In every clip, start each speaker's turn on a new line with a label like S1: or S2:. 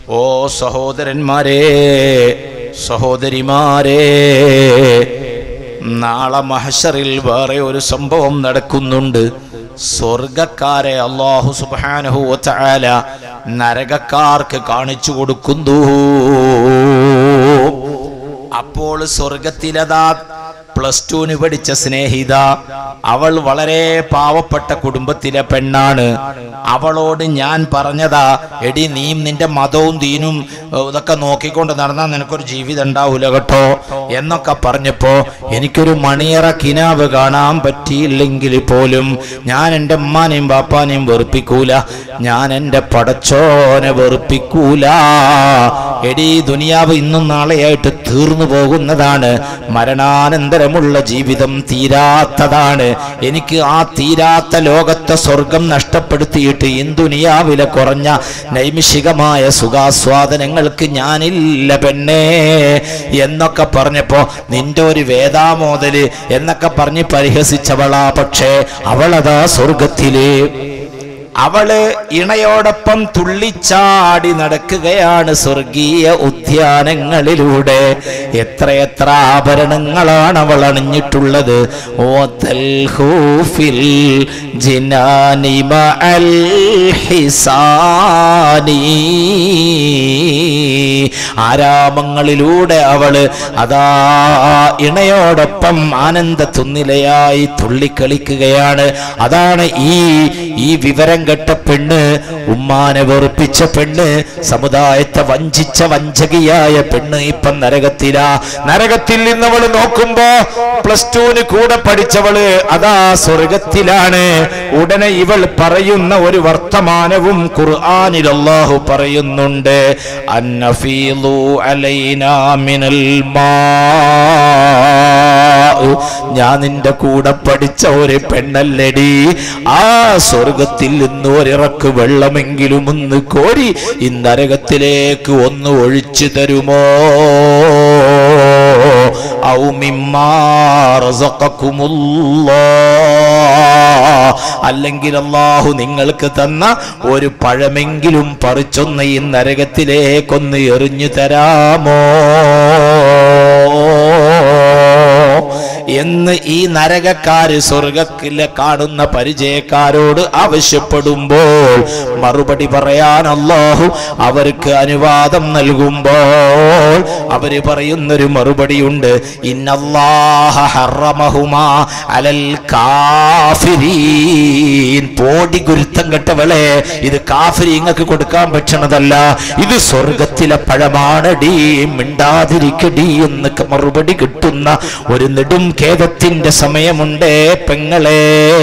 S1: ഓ സഹോദരന്മാരെ, സഹോദരിമാരെ, നാളെ മഹ്ശറിൽ വേറെ ഒരു സംഭവം നടക്കുന്നുണ്ട്. സ്വർഗക്കാരെ അല്ലാഹു സുബ്ഹാനഹു വ തആല നരകക്കാർക്ക് കാണിച്ചു കൊടുക്കുന്നു. അപ്പോൾ സ്വർഗത്തിലതാ +2 പഠിച്ച സ്നേഹിത, അവൾ വളരെ പാവപ്പെട്ട കുടുംബത്തിലെ പെണ്ണാണ്. അവളോട് ഞാൻ പറഞ്ഞതാ, എടി നീയും നിന്റെ മതവും ദീനും ഇതൊക്കെ നോക്കിക്കൊണ്ട് നടന്നാൽ നിനക്കൊരു ജീവിതം ഉണ്ടാവൂല കേട്ടോ എന്നൊക്കെ പറഞ്ഞപ്പോ എനിക്കൊരു മണിയറ കിനാവ് കാണാൻ പറ്റിയില്ലെങ്കിൽ പോലും ഞാൻ എൻ്റെ ഉമ്മാനെയും ബാപ്പാനെയും വെറുപ്പിക്കൂല, ഞാൻ എൻ്റെ പടച്ചോനെ വെറുപ്പിക്കൂല. എടി ദുനിയാവ് ഇന്നും നാളെയായിട്ട് തീർന്നു പോകുന്നതാണ്. മരണാനന്തരമുള്ള ജീവിതം തീരാത്തതാണ്. എനിക്ക് ആ തീരാത്ത ലോകത്തെ സ്വർഗം നഷ്ടപ്പെടുത്തിയിട്ട് ഈ ദുനിയാവിലെ കുറഞ്ഞ നൈമിഷികമായ സുഖാസ്വാദനങ്ങൾക്ക് ഞാനില്ല പെണ്ണേ എന്നൊക്കെ പറഞ്ഞപ്പോ നിന്റെ ഒരു വേദാമോദല് എന്നൊക്കെ പറഞ്ഞ് പരിഹസിച്ചവളാ. പക്ഷേ അവളതാ സ്വർഗത്തില് അവള് ഇണയോടൊപ്പം തുള്ളിച്ചാടി നടക്കുകയാണ് സ്വർഗീയ ഉദ്യാനങ്ങളിലൂടെ. എത്രയെത്ര ആഭരണങ്ങളാണ് അവൾ അണിഞ്ഞിട്ടുള്ളത്. ഓ തൽഹൂഫിൽ ജിനാനി മഅൽ ഹിസാനി, ആരാമങ്ങളിലൂടെ അവള് അതാ ഇണയോടൊപ്പം ആനന്ദ തുന്നിലയായി തുള്ളിക്കളിക്കുകയാണ്. അതാണ് ഈ വിവരം കെട്ട പെണ്ണ്, ഉമ്മാനെ വെറുപ്പിച്ച പെണ്ണ്, സമുദായത്തെ വഞ്ചിച്ച വഞ്ചകിയായ പെണ്ണ് ഇപ്പം നരകത്തിലാ. നരകത്തിൽ നിന്നവള് നോക്കുമ്പോ +2 കൂടെ പഠിച്ചവള് അതാ സ്വർഗത്തിലാണ്. ഉടനെ ഇവൾ പറയുന്ന ഒരു വർത്തമാനവും ഖുർആനിൽ അല്ലാഹു പറയുന്നുണ്ട്. അന്നഫീലു അലൈനാ മിനൽ മാ, ഞാൻ നിന്റെ കൂടെ പഠിച്ച ഒരു പെണ്ണല്ലടി, ആ സ്വർഗത്തിൽ നിന്ന് ഒരിറക്ക് വെള്ളമെങ്കിലും ഒന്ന് കോരി ഈ നരകത്തിലേക്ക് ഒന്ന് ഒഴിച്ചു തരുമോ? ഔ മിമ്മാ റസഖകുമുല്ലാഹ്, അല്ലെങ്കിൽ അല്ലാഹു നിങ്ങൾക്ക് തന്ന ഒരു പഴമെങ്കിലും പറിച്ചൊന്ന് ഈ നരകത്തിലേക്കൊന്ന് എറിഞ്ഞു തരാമോ എന്ന് ഈ നരകക്കാര് സ്വർഗത്തിലെ കാണുന്ന പരിചയക്കാരോട് ആവശ്യപ്പെടുമ്പോൾ മറുപടി പറയാൻ അല്ലാഹു അവർക്ക് അനുവാദം നൽകുമ്പോൾ അവര് പറയുന്നൊരു മറുപടിയുണ്ട്. ഇന്നല്ലാഹ ഹറമഹുമാ അലൽ കാഫിരീൻ. പോടി ഗുരുത്തം കെട്ടവളെ, ഇത് കാഫിരീങ്ങൾക്ക് കൊടുക്കാൻ പറ്റണതല്ല, ഇത് സ്വർഗത്തിലെ പഴമാണടി, മിണ്ടാതിരിക്കടി എന്നൊക്കെ മറുപടി കിട്ടുന്ന ഒരു നെടും ഖേദത്തിന്റെ സമയമുണ്ടേ പെങ്ങളെ.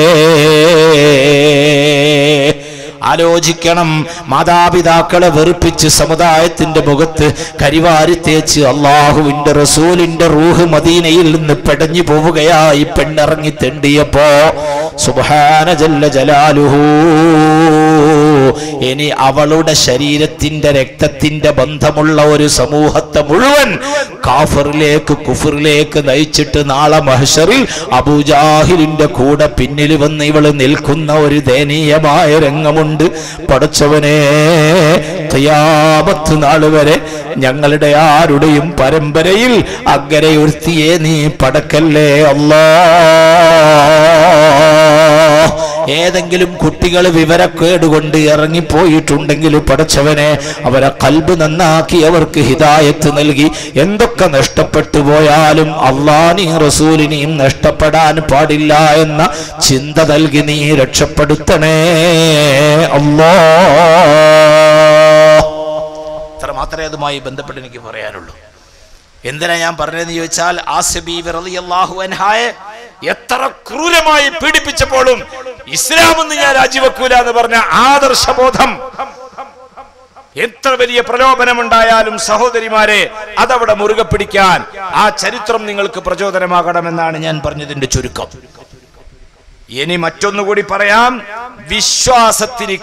S1: ആലോചിക്കണം. മാതാപിതാക്കളെ വെറുപ്പിച്ച് സമുദായത്തിന്റെ മുഖത്ത് കരിവാരി തേച്ച് അള്ളാഹുവിന്റെ റസൂലിന്റെ റൂഹ് മദീനയിൽ നിന്ന് പെടഞ്ഞു പോവുകയായി പെണ്ണിറങ്ങി തെണ്ടിയപ്പോ സുബ്ഹാന ജല്ല ജലാലുഹു, ഇനി അവളുടെ ശരീരത്തിന്റെ രക്തത്തിന്റെ ബന്ധമുള്ള ഒരു സമൂഹത്തെ മുഴുവൻ കാഫറിലേക്ക് കുഫറിലേക്ക് നയിച്ചിട്ട് നാളെ മഹ്ശറിൽ അബൂജാഹിലിന്റെ കൂടെ പിന്നിൽ വന്ന് ഇവള് നിൽക്കുന്ന ഒരു ദയനീയമായ രംഗമുണ്ട്. പടച്ചവനെ, ഖിയാമത്ത് നാൾ വരെ ഞങ്ങളുടെ ആരുടെയും പരമ്പരയിൽ അങ്ങനെ ഒരുത്തിയെ നീ പടക്കല്ലേ അല്ലാഹ്. ഏതെങ്കിലും കുട്ടികൾ വിവരക്കേടുകൊണ്ട് ഇറങ്ങിപ്പോയിട്ടുണ്ടെങ്കിൽ പടച്ചവനെ അവരെ ഖൽബ് നന്നാക്കി അവർക്ക് ഹിദായത്ത് നൽകി. എന്തൊക്കെ നഷ്ടപ്പെട്ടു പോയാലും അല്ലാഹുവിനെയും റസൂലിനെയും നഷ്ടപ്പെടാൻ പാടില്ല എന്ന ചിന്ത നൽകി നീ രക്ഷപ്പെടുത്തണേ അല്ലാഹ്. അത്ര മാത്രമേ അതുമായി ബന്ധപ്പെട്ട് എനിക്ക് പറയാനുള്ളൂ. എന്തിനാ ഞാൻ പറഞ്ഞതെന്ന് ചോദിച്ചാൽ, ആസിയ ബീവി റളിയല്ലാഹു അൻഹായെ എത്ര ക്രൂരമായി പീഡിപ്പിച്ചപ്പോഴും ഇസ്ലാമെന്ന് ഞാൻ രാജിവെക്കൂല എന്ന് പറഞ്ഞ ആദർശബോധം, എത്ര വലിയ പ്രലോഭനമുണ്ടായാലും സഹോദരിമാരെ അതവിടെ മുറുകെ പിടിക്കാൻ ആ ചരിത്രം നിങ്ങൾക്ക് പ്രചോദനമാകണമെന്നാണ് ഞാൻ പറഞ്ഞതിന്റെ ചുരുക്കം. ഇനി മറ്റൊന്നുകൂടി പറയാം. വിശ്വാസത്തിന്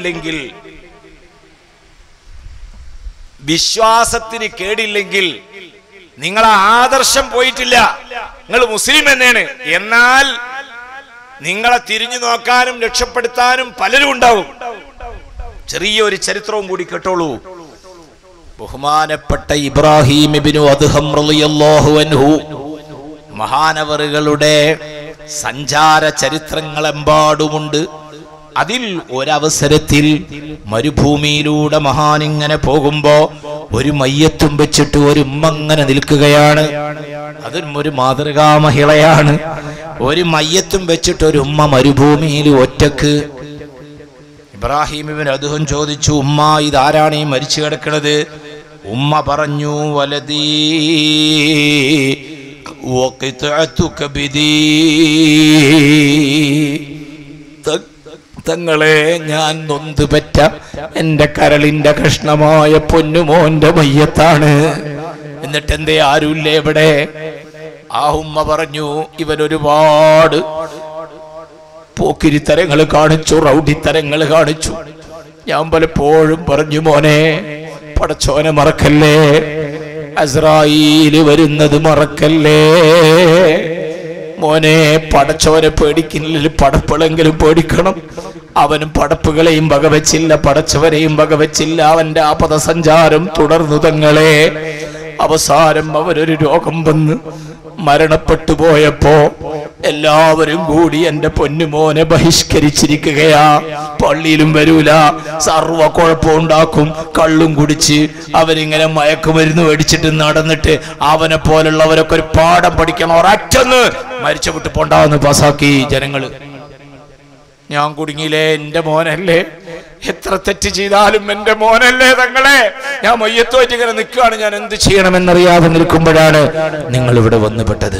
S1: കേടില്ലെങ്കിൽ നിങ്ങളെ ആദർശം പോയിട്ടില്ല, നിങ്ങൾ മുസ്ലിം തന്നെയാണ്. എന്നാൽ നിങ്ങളെ തിരിഞ്ഞു നോക്കാനും രക്ഷപ്പെടുത്താനും പലരും ഉണ്ടാവും. ചെറിയൊരു ചരിത്രവും കൂടി കേട്ടോളൂ. ബഹുമാനപ്പെട്ട ഇബ്രാഹിം ഇബ്നു അദ്ഹം റളിയല്ലാഹു അൻഹു മഹാനവറുകളുടെ സഞ്ചാര ചരിത്രങ്ങളെമ്പാടുമുണ്ട്. അതിൽ ഒരവസരത്തിൽ മരുഭൂമിയിലൂടെ മഹാനിങ്ങനെ പോകുമ്പോ ഒരു മയ്യത്തും വെച്ചിട്ട് ഒരു ഉമ്മ അങ്ങനെ നിൽക്കുകയാണ്. അതും ഒരു മാതൃകാ മഹിളയാണ്. ഒരു മയ്യത്തും വെച്ചിട്ട് ഒരു ഉമ്മ മരുഭൂമിയിൽ ഒറ്റക്ക്. ഇബ്രാഹിം ഇബ്നു അദ്ഹം ചോദിച്ചു, ഉമ്മ ഇതാരാണ് ഈ മരിച്ചു കിടക്കുന്നത്? ഉമ്മ പറഞ്ഞു, വലദീ വഖിതഅതു കബിദീ, തങ്ങളെ ഞാൻ നൊന്തുപറ്റ എന്റെ കരളിന്റെ കഷ്ണമായ പൊന്നുമോന്റെ മയ്യത്താണ്. എന്നിട്ട് എന്തേ ആരുമില്ലേ ഇവിടെ? ആ ഉമ്മ പറഞ്ഞു, ഇവൻ ഒരുപാട് പോക്കിരിത്തരങ്ങൾ കാണിച്ചു, റൗഡിത്തരങ്ങൾ കാണിച്ചു. ഞാൻ പലപ്പോഴും പറഞ്ഞു, മോനെ പടച്ചോനെ മറക്കല്ലേ, അസ്രായീൽ വരുന്നത് മറക്കല്ലേ മോനെ. പടച്ചോനെ പേടിക്കുന്നില്ല, പടപ്പുകളെങ്കിലും പേടിക്കണം. അവനും പടപ്പുകളെയും വകവെച്ചില്ല, പടച്ചവരെയും വകവെച്ചില്ല. അവന്റെ ആപദസഞ്ചാരം തുടർന്നു. തങ്ങളെ അവസാനം അവരൊരു രോഗം വന്ന് മരണപ്പെട്ടു പോയപ്പോ എല്ലാവരും കൂടി എന്റെ പൊന്നുമോനെ ബഹിഷ്കരിച്ചിരിക്കുകയാ. പള്ളിയിലും വരൂല, സർവ്വ കുഴപ്പമുണ്ടാക്കും, കള്ളും കുടിച്ച് അവരിങ്ങനെ മയക്കുമരുന്ന് മേടിച്ചിട്ട് നടന്നിട്ട് അവനെ പോലുള്ളവരൊക്കെ ഒരു പാഠം പഠിക്കണം. ഒരറ്റന്ന് മരിച്ചു വിട്ട് പോണ്ടാന്ന് പാസാക്കി ജനങ്ങള്. ഞാൻ കുടുങ്ങിയില്ലേ? എന്റെ മോനല്ലേ, എത്ര തെറ്റ് ചെയ്താലും എന്റെ മോനല്ലേ തങ്ങളെ. ഞാൻ മയ്യത്തോറ്റ് ഇങ്ങനെ നിൽക്കുകയാണ്, ഞാൻ എന്ത് ചെയ്യണമെന്നറിയാതെ നിൽക്കുമ്പോഴാണ് നിങ്ങൾ ഇവിടെ വന്നുപെട്ടത്.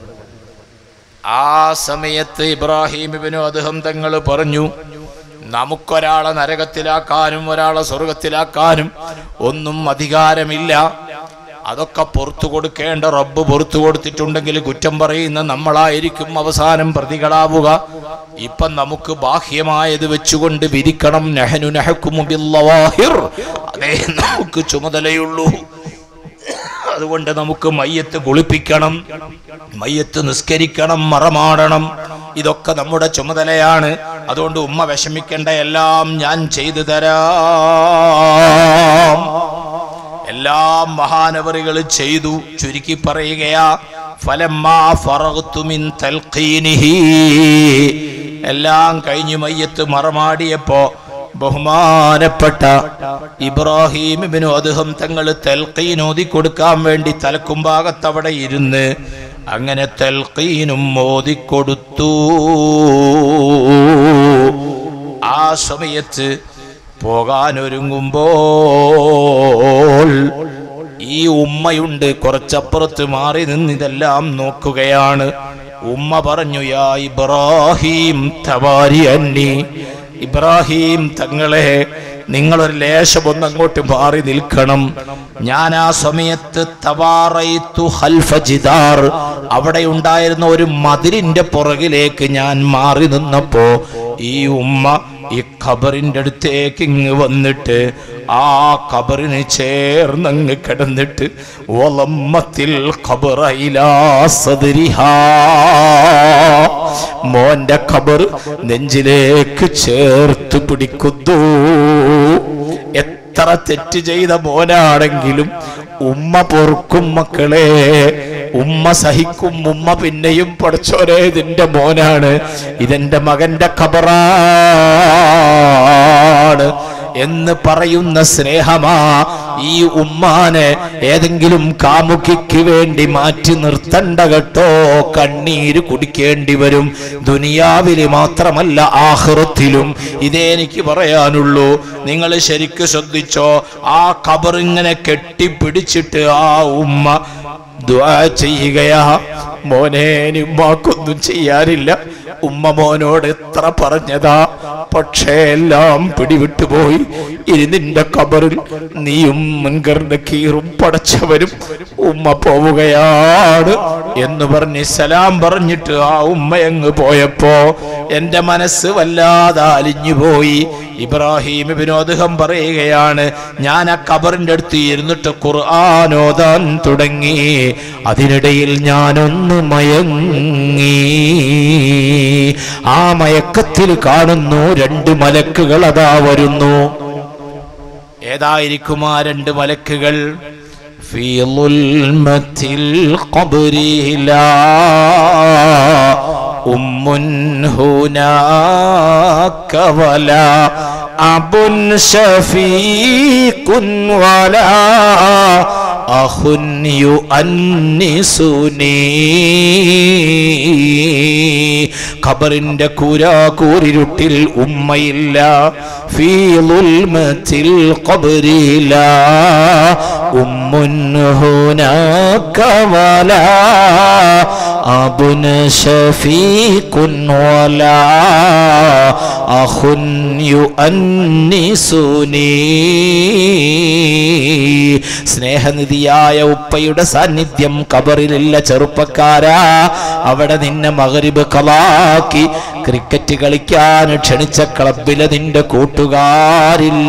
S1: ആ സമയത്ത് ഇബ്രാഹിം ഇബ്നു അദ്ഹം തങ്ങൾ പറഞ്ഞു, നമുക്കൊരാളെ നരകത്തിലാക്കാനും ഒരാളെ സ്വർഗത്തിലാക്കാനും ഒന്നും അധികാരമില്ല. അതൊക്കെ പുറത്തു കൊടുക്കേണ്ട റബ്ബ് പുറത്തു കൊടുത്തിട്ടുണ്ടെങ്കിൽ കുറ്റം പറയുന്ന നമ്മളായിരിക്കും അവസാനം പ്രതികളാവുക. ഇപ്പം നമുക്ക് ബാഹ്യമായത് വെച്ചുകൊണ്ട് വിധിക്കണം. നഹ്നു നഹ്കുമു ബില്ലവാഹിർ, അതേ നമുക്ക് ചുമതലയുള്ളൂ. അതുകൊണ്ട് നമുക്ക് മയ്യത്ത് കുളിപ്പിക്കണം, മയ്യത്ത് നിസ്കരിക്കണം, മറമാടണം. ഇതൊക്കെ നമ്മുടെ ചുമതലയാണ്. അതുകൊണ്ട് ഉമ്മ വിഷമിക്കേണ്ട, എല്ലാം ഞാൻ ചെയ്തു തരാം. എല്ലാം മഹാനവറുകൾ ചെയ്തു. ചുരുക്കി പറയുകയാ, ഫലമ്മാ ഫറഗ്തു മിൻ തൽഖീനിഹി, എല്ലാം കഴിഞ്ഞു മയ്യത്ത് മറമാടിയപ്പോ ബഹുമാനപ്പെട്ട ഇബ്രാഹിം ഇബ്നു അദ്ഹം തങ്ങൾ തൽഖീൻ ഓതി കൊടുക്കാൻ വേണ്ടി തലക്കുംഭാഗത്ത് അവിടെ ഇരുന്ന് അങ്ങനെ തൽഖീനും ഓതിക്കൊടുത്തു. ആ സമയത്ത് പോകാനൊരുങ്ങുമ്പോൾ ഈ ഉമ്മയുണ്ട് കുറച്ചപ്പുറത്ത് മാറി നിന്ന് ഇതെല്ലാം നോക്കുകയാണ്. ഉമ്മ പറഞ്ഞു, യാ ഇബ്രാഹിം തവാരി അന്നി, ഇബ്രാഹിം തങ്ങളെ നിങ്ങളൊരു ലേശം ഒന്നങ്ങോട്ട് മാറി നിൽക്കണം. ഞാൻ ആ സമയത്ത് തവാറൈതു ഖൽഫ ജിദാർ, അവിടെ ഉണ്ടായിരുന്ന ഒരു മതിലിന്റെ പുറകിലേക്ക് ഞാൻ മാറി നിന്നപ്പോ ഈ ഉമ്മ ഈ ഖബറിന്റെ അടുത്തേക്ക് ഇങ്ങ് വന്നിട്ട് ആ ഖബറിന് ചേർന്നങ്ങ് കിടന്നിട്ട് വലമ്മത്തിൽ ഖബറ ഇലാ സദ്രിഹാ, മോന്റെ ഖബർ നെഞ്ചിലേക്ക് ചേർത്ത് പിടിക്കുന്നു. എത്ര തെറ്റ് ചെയ്ത മോനാണെങ്കിലും ഉമ്മ പൊറുക്കും മക്കളെ, ഉമ്മ സഹിക്കും. ഉമ്മ പിന്നെയും പഠിച്ചോരെ ഇതിന്റെ മോനാണ്, ഇതെന്റെ മകന്റെ ഖബറാണ് എന്ന് പറയുന്ന സ്നേഹമാ. ഈ ഉമ്മാനെ ഏതെങ്കിലും കാമുകിക്ക് വേണ്ടി മാറ്റി നിർത്തണ്ട കേട്ടോ. കണ്ണീര് കുടിക്കേണ്ടി വരും, ദുനിയാവില് മാത്രമല്ല ആഖിറത്തിലും. ഇതേ എനിക്ക് പറയാനുള്ളൂ. നിങ്ങൾ ശരിക്ക് ശ്രദ്ധിച്ചോ. ആ ഖബറിങ്ങനെ കെട്ടിപ്പിടിച്ചിട്ട് ആ ഉമ്മ ദുആ ചെയ്യുകയാ. മോനെ, ഉമ്മാക്കൊന്നും ചെയ്യാനില്ല. ഉമ്മ മോനോട് എത്ര പറഞ്ഞതാ, പക്ഷേ എല്ലാം പിടിവിട്ടുപോയി. ഇനി നിന്റെ ഖബറിൽ നീയും മുൻകറിന്റെ കീറും പടച്ചവരും. ഉമ്മ പോവുകയാണ് എന്ന് പറഞ്ഞ് സലാം പറഞ്ഞിട്ട് ആ ഉമ്മയങ്ങ് പോയപ്പോ എന്റെ മനസ്സ് വല്ലാതെ അലിഞ്ഞുപോയി. ഇബ്രാഹിം ഇബ്നു അദ്ഹം പറയുകയാണ്, ഞാൻ ആ ഖബറിന്റെ അടുത്ത് ഇരുന്നിട്ട് ഖുർആൻ ഓതാൻ തുടങ്ങി. അതിനിടയിൽ ഞാനൊന്ന് മയങ്ങി. ആ മയക്കത്തിൽ കാണുന്നു രണ്ട് മലക്കുകൾ അതാ വരുന്നു. ഏതായിരിക്കും ആ രണ്ട് മലക്കുകൾ? ഫീ ളുൽമത്തിൽ ഖബ്രി ലാ ഉമ്മുൻ ഹുനാക വലാ അബുൻ ശഫീഖുൻ വലാ അഖുൻ യുഅന്നിസുനി. ഖബറിന്റെ കൂരാകൂരിരുട്ടിൽ ഉമ്മയില്ല. ഫീ ളുൽമത്തിൽ ഖബ്രി ലാ ഉമ്മുൻ ഹുനാക വലാ അബുൻ ശഫീഖുൻ വലാ അഖുൻ യുഅന്നിസുനി. സ്നേഹനിധിയായ ഉപ്പയുടെ സാന്നിധ്യം ഖബറിലില്ല ചെറുപ്പക്കാരാ. അവിടെ നിന്നെ മഗ്രിബ് ഖളാക്കി ക്രിക്കറ്റ് കളിക്കാൻ ക്ഷണിച്ച ക്ലബിലെ നിന്റെ കൂട്ടുകാരില്ല.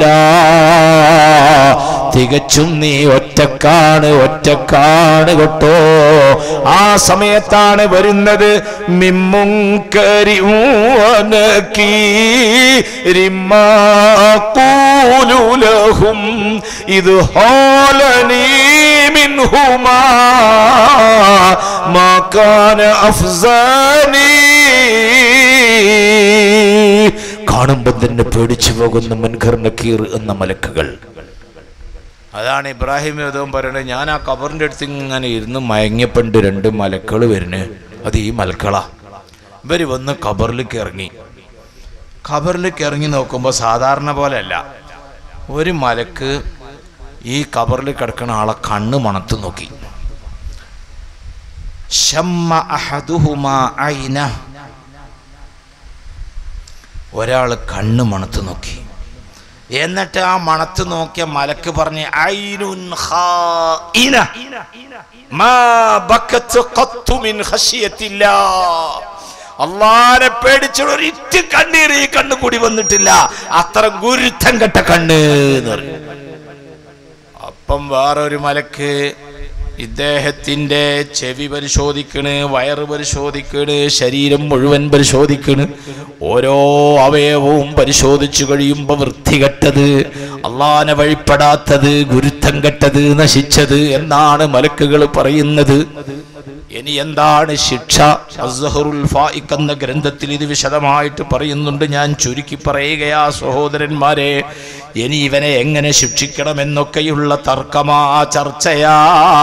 S1: തികച്ചും നീ ഒറ്റക്കാണ് കേട്ടോ. ആ സമയത്താണ് വരുന്നത് ഇത് ഹാലനീ മിൻഹുമാ മാ കാന അഫ്സാനി. കാണുമ്പോൾ തന്നെ പേടിച്ചു പോകുന്ന മുൻകർ നക്കീർ എന്ന മലക്കുകൾ. അതാണ് ഇബ്രാഹിം യോധവും പറയുന്നത്, ഞാൻ ആ ഖബറിൻ്റെ അടുത്ത് ഇങ്ങനെ ഇരുന്ന് മയങ്ങിയപ്പണ്ട് രണ്ട് മലക്കൾ വരുന്നത്. അത് ഈ മലക്കളാ. ഇവർ വന്ന് ഖബറിലേക്ക് ഇറങ്ങി നോക്കുമ്പോൾ സാധാരണ പോലെ അല്ല. ഒരു മലക്ക് ഈ ഖബറിൽ കിടക്കുന്ന ആളെ കണ്ണ് മണത്ത് നോക്കി. ശമ്മ അഹദുഹുമാ ഐന, ഒരാൾ കണ്ണ് മണത്ത് നോക്കി. എന്നിട്ട് ആ മണത്ത് നോക്കിയ മലക്ക് പറഞ്ഞ് ഐനുൻ ഖാഇന മാ ബക്കത്ത് ഖത്തു മിൻ ഖശിയത്തില്ലാഹ്. അല്ലാഹനെ പേടിച്ചുള്ള ഒരിറ്റ് കണ്ണീർ ഈ കണ്ണ് കൂടി വന്നിട്ടില്ല. അത്ര ഗുരുത്തം കെട്ട കണ്ണ് എന്ന് പറഞ്ഞു. അപ്പം വേറൊരു മലക്ക് ഇദ്ദേഹത്തിന്റെ ചെവി പരിശോധിക്കണ്, വയറ് പരിശോധിക്കണ്, ശരീരം മുഴുവൻ പരിശോധിക്കണ്. ഓരോ അവയവവും പരിശോധിച്ചു കഴിയുമ്പോൾ വൃത്തികെട്ടത്, അള്ളാനെ വഴിപ്പെടാത്തത്, ഗുരുത്തം കെട്ടത്, നശിച്ചത് എന്നാണ് മലക്കുകൾ പറയുന്നത്. ഇനി എന്താണ് ശിക്ഷ? അസ്സഹറുൽ ഫായിഖ് എന്ന ഗ്രന്ഥത്തിൽ ഇത് വിശദമായിട്ട് പറയുന്നുണ്ട്. ഞാൻ ചുരുക്കി പറയുകയാ സഹോദരന്മാരെ. ഇനി ഇവനെ എങ്ങനെ ശിക്ഷിക്കണമെന്നൊക്കെയുള്ള തർക്കമാ, ചർച്ചയാ.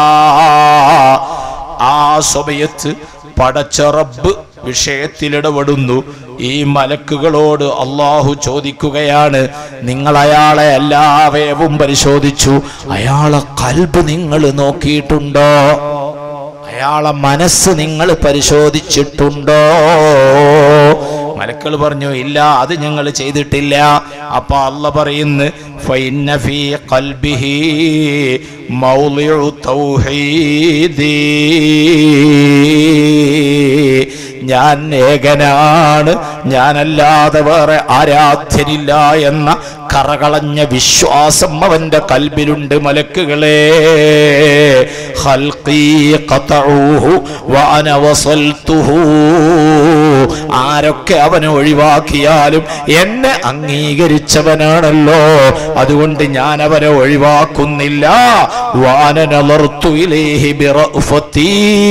S1: ആ സമയത്ത് പടച്ച റബ്ബ് വിഷയത്തിലിടപെടുന്നു. ഈ മലക്കുകളോട് അള്ളാഹു ചോദിക്കുകയാണ്, നിങ്ങൾ അയാളെ എല്ലാ അവയവവും പരിശോധിച്ചു, അയാളെ ഖൽബ് നിങ്ങൾ നോക്കിയിട്ടുണ്ടോ? അയാളെ മനസ്സ് നിങ്ങൾ പരിശോധിച്ചിട്ടുണ്ടോ? മലക്കൾ പറഞ്ഞു, ഇല്ല, അത് ഞങ്ങൾ ചെയ്തിട്ടില്ല. അപ്പൊ അല്ലാഹ് പറയുന്നു, ഫഇന്ന ഫീ ഖൽബിഹി മൗളിഉ തൗഹീദി, ഞാൻ ഏകനാണ്, ഞാനല്ലാതെ വേറെ ആരാധ്യനില്ല എന്ന കറകളഞ്ഞ വിശ്വാസം അവന്റെ കൽബിലുണ്ട്. മലക്കുകളെ, ഖൽഖീ ഖതഉഹു വഅന വസൽതുഹു, ആരൊക്കെ അവനെ ഒഴിവാക്കിയാലും എന്നെ അംഗീകരിച്ചവനാണല്ലോ, അതുകൊണ്ട് ഞാൻ അവനെ ഒഴിവാക്കുന്നില്ല. വഅന നളർതു ഇലൈഹി ബിറഅഫതി,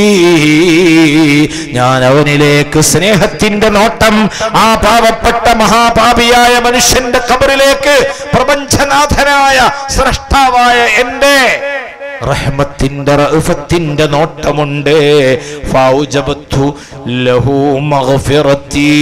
S1: ഞാൻ അവനിലേക്ക് സ്നേഹത്തിന്റെ നോട്ടം, ആ പാവപ്പെട്ട മഹാപാപിയായ മനുഷ്യന്റെ ഖബറിലേക്ക് പ്രപഞ്ചനാഥനായ സ്രഷ്ടാവായ എന്റെ റഹ്മത്തിന്റെ റഅഫത്തിന്റെ നോട്ടമുണ്ട്. ഫൗജബതു ലഹു മഗ്ഫിറതി,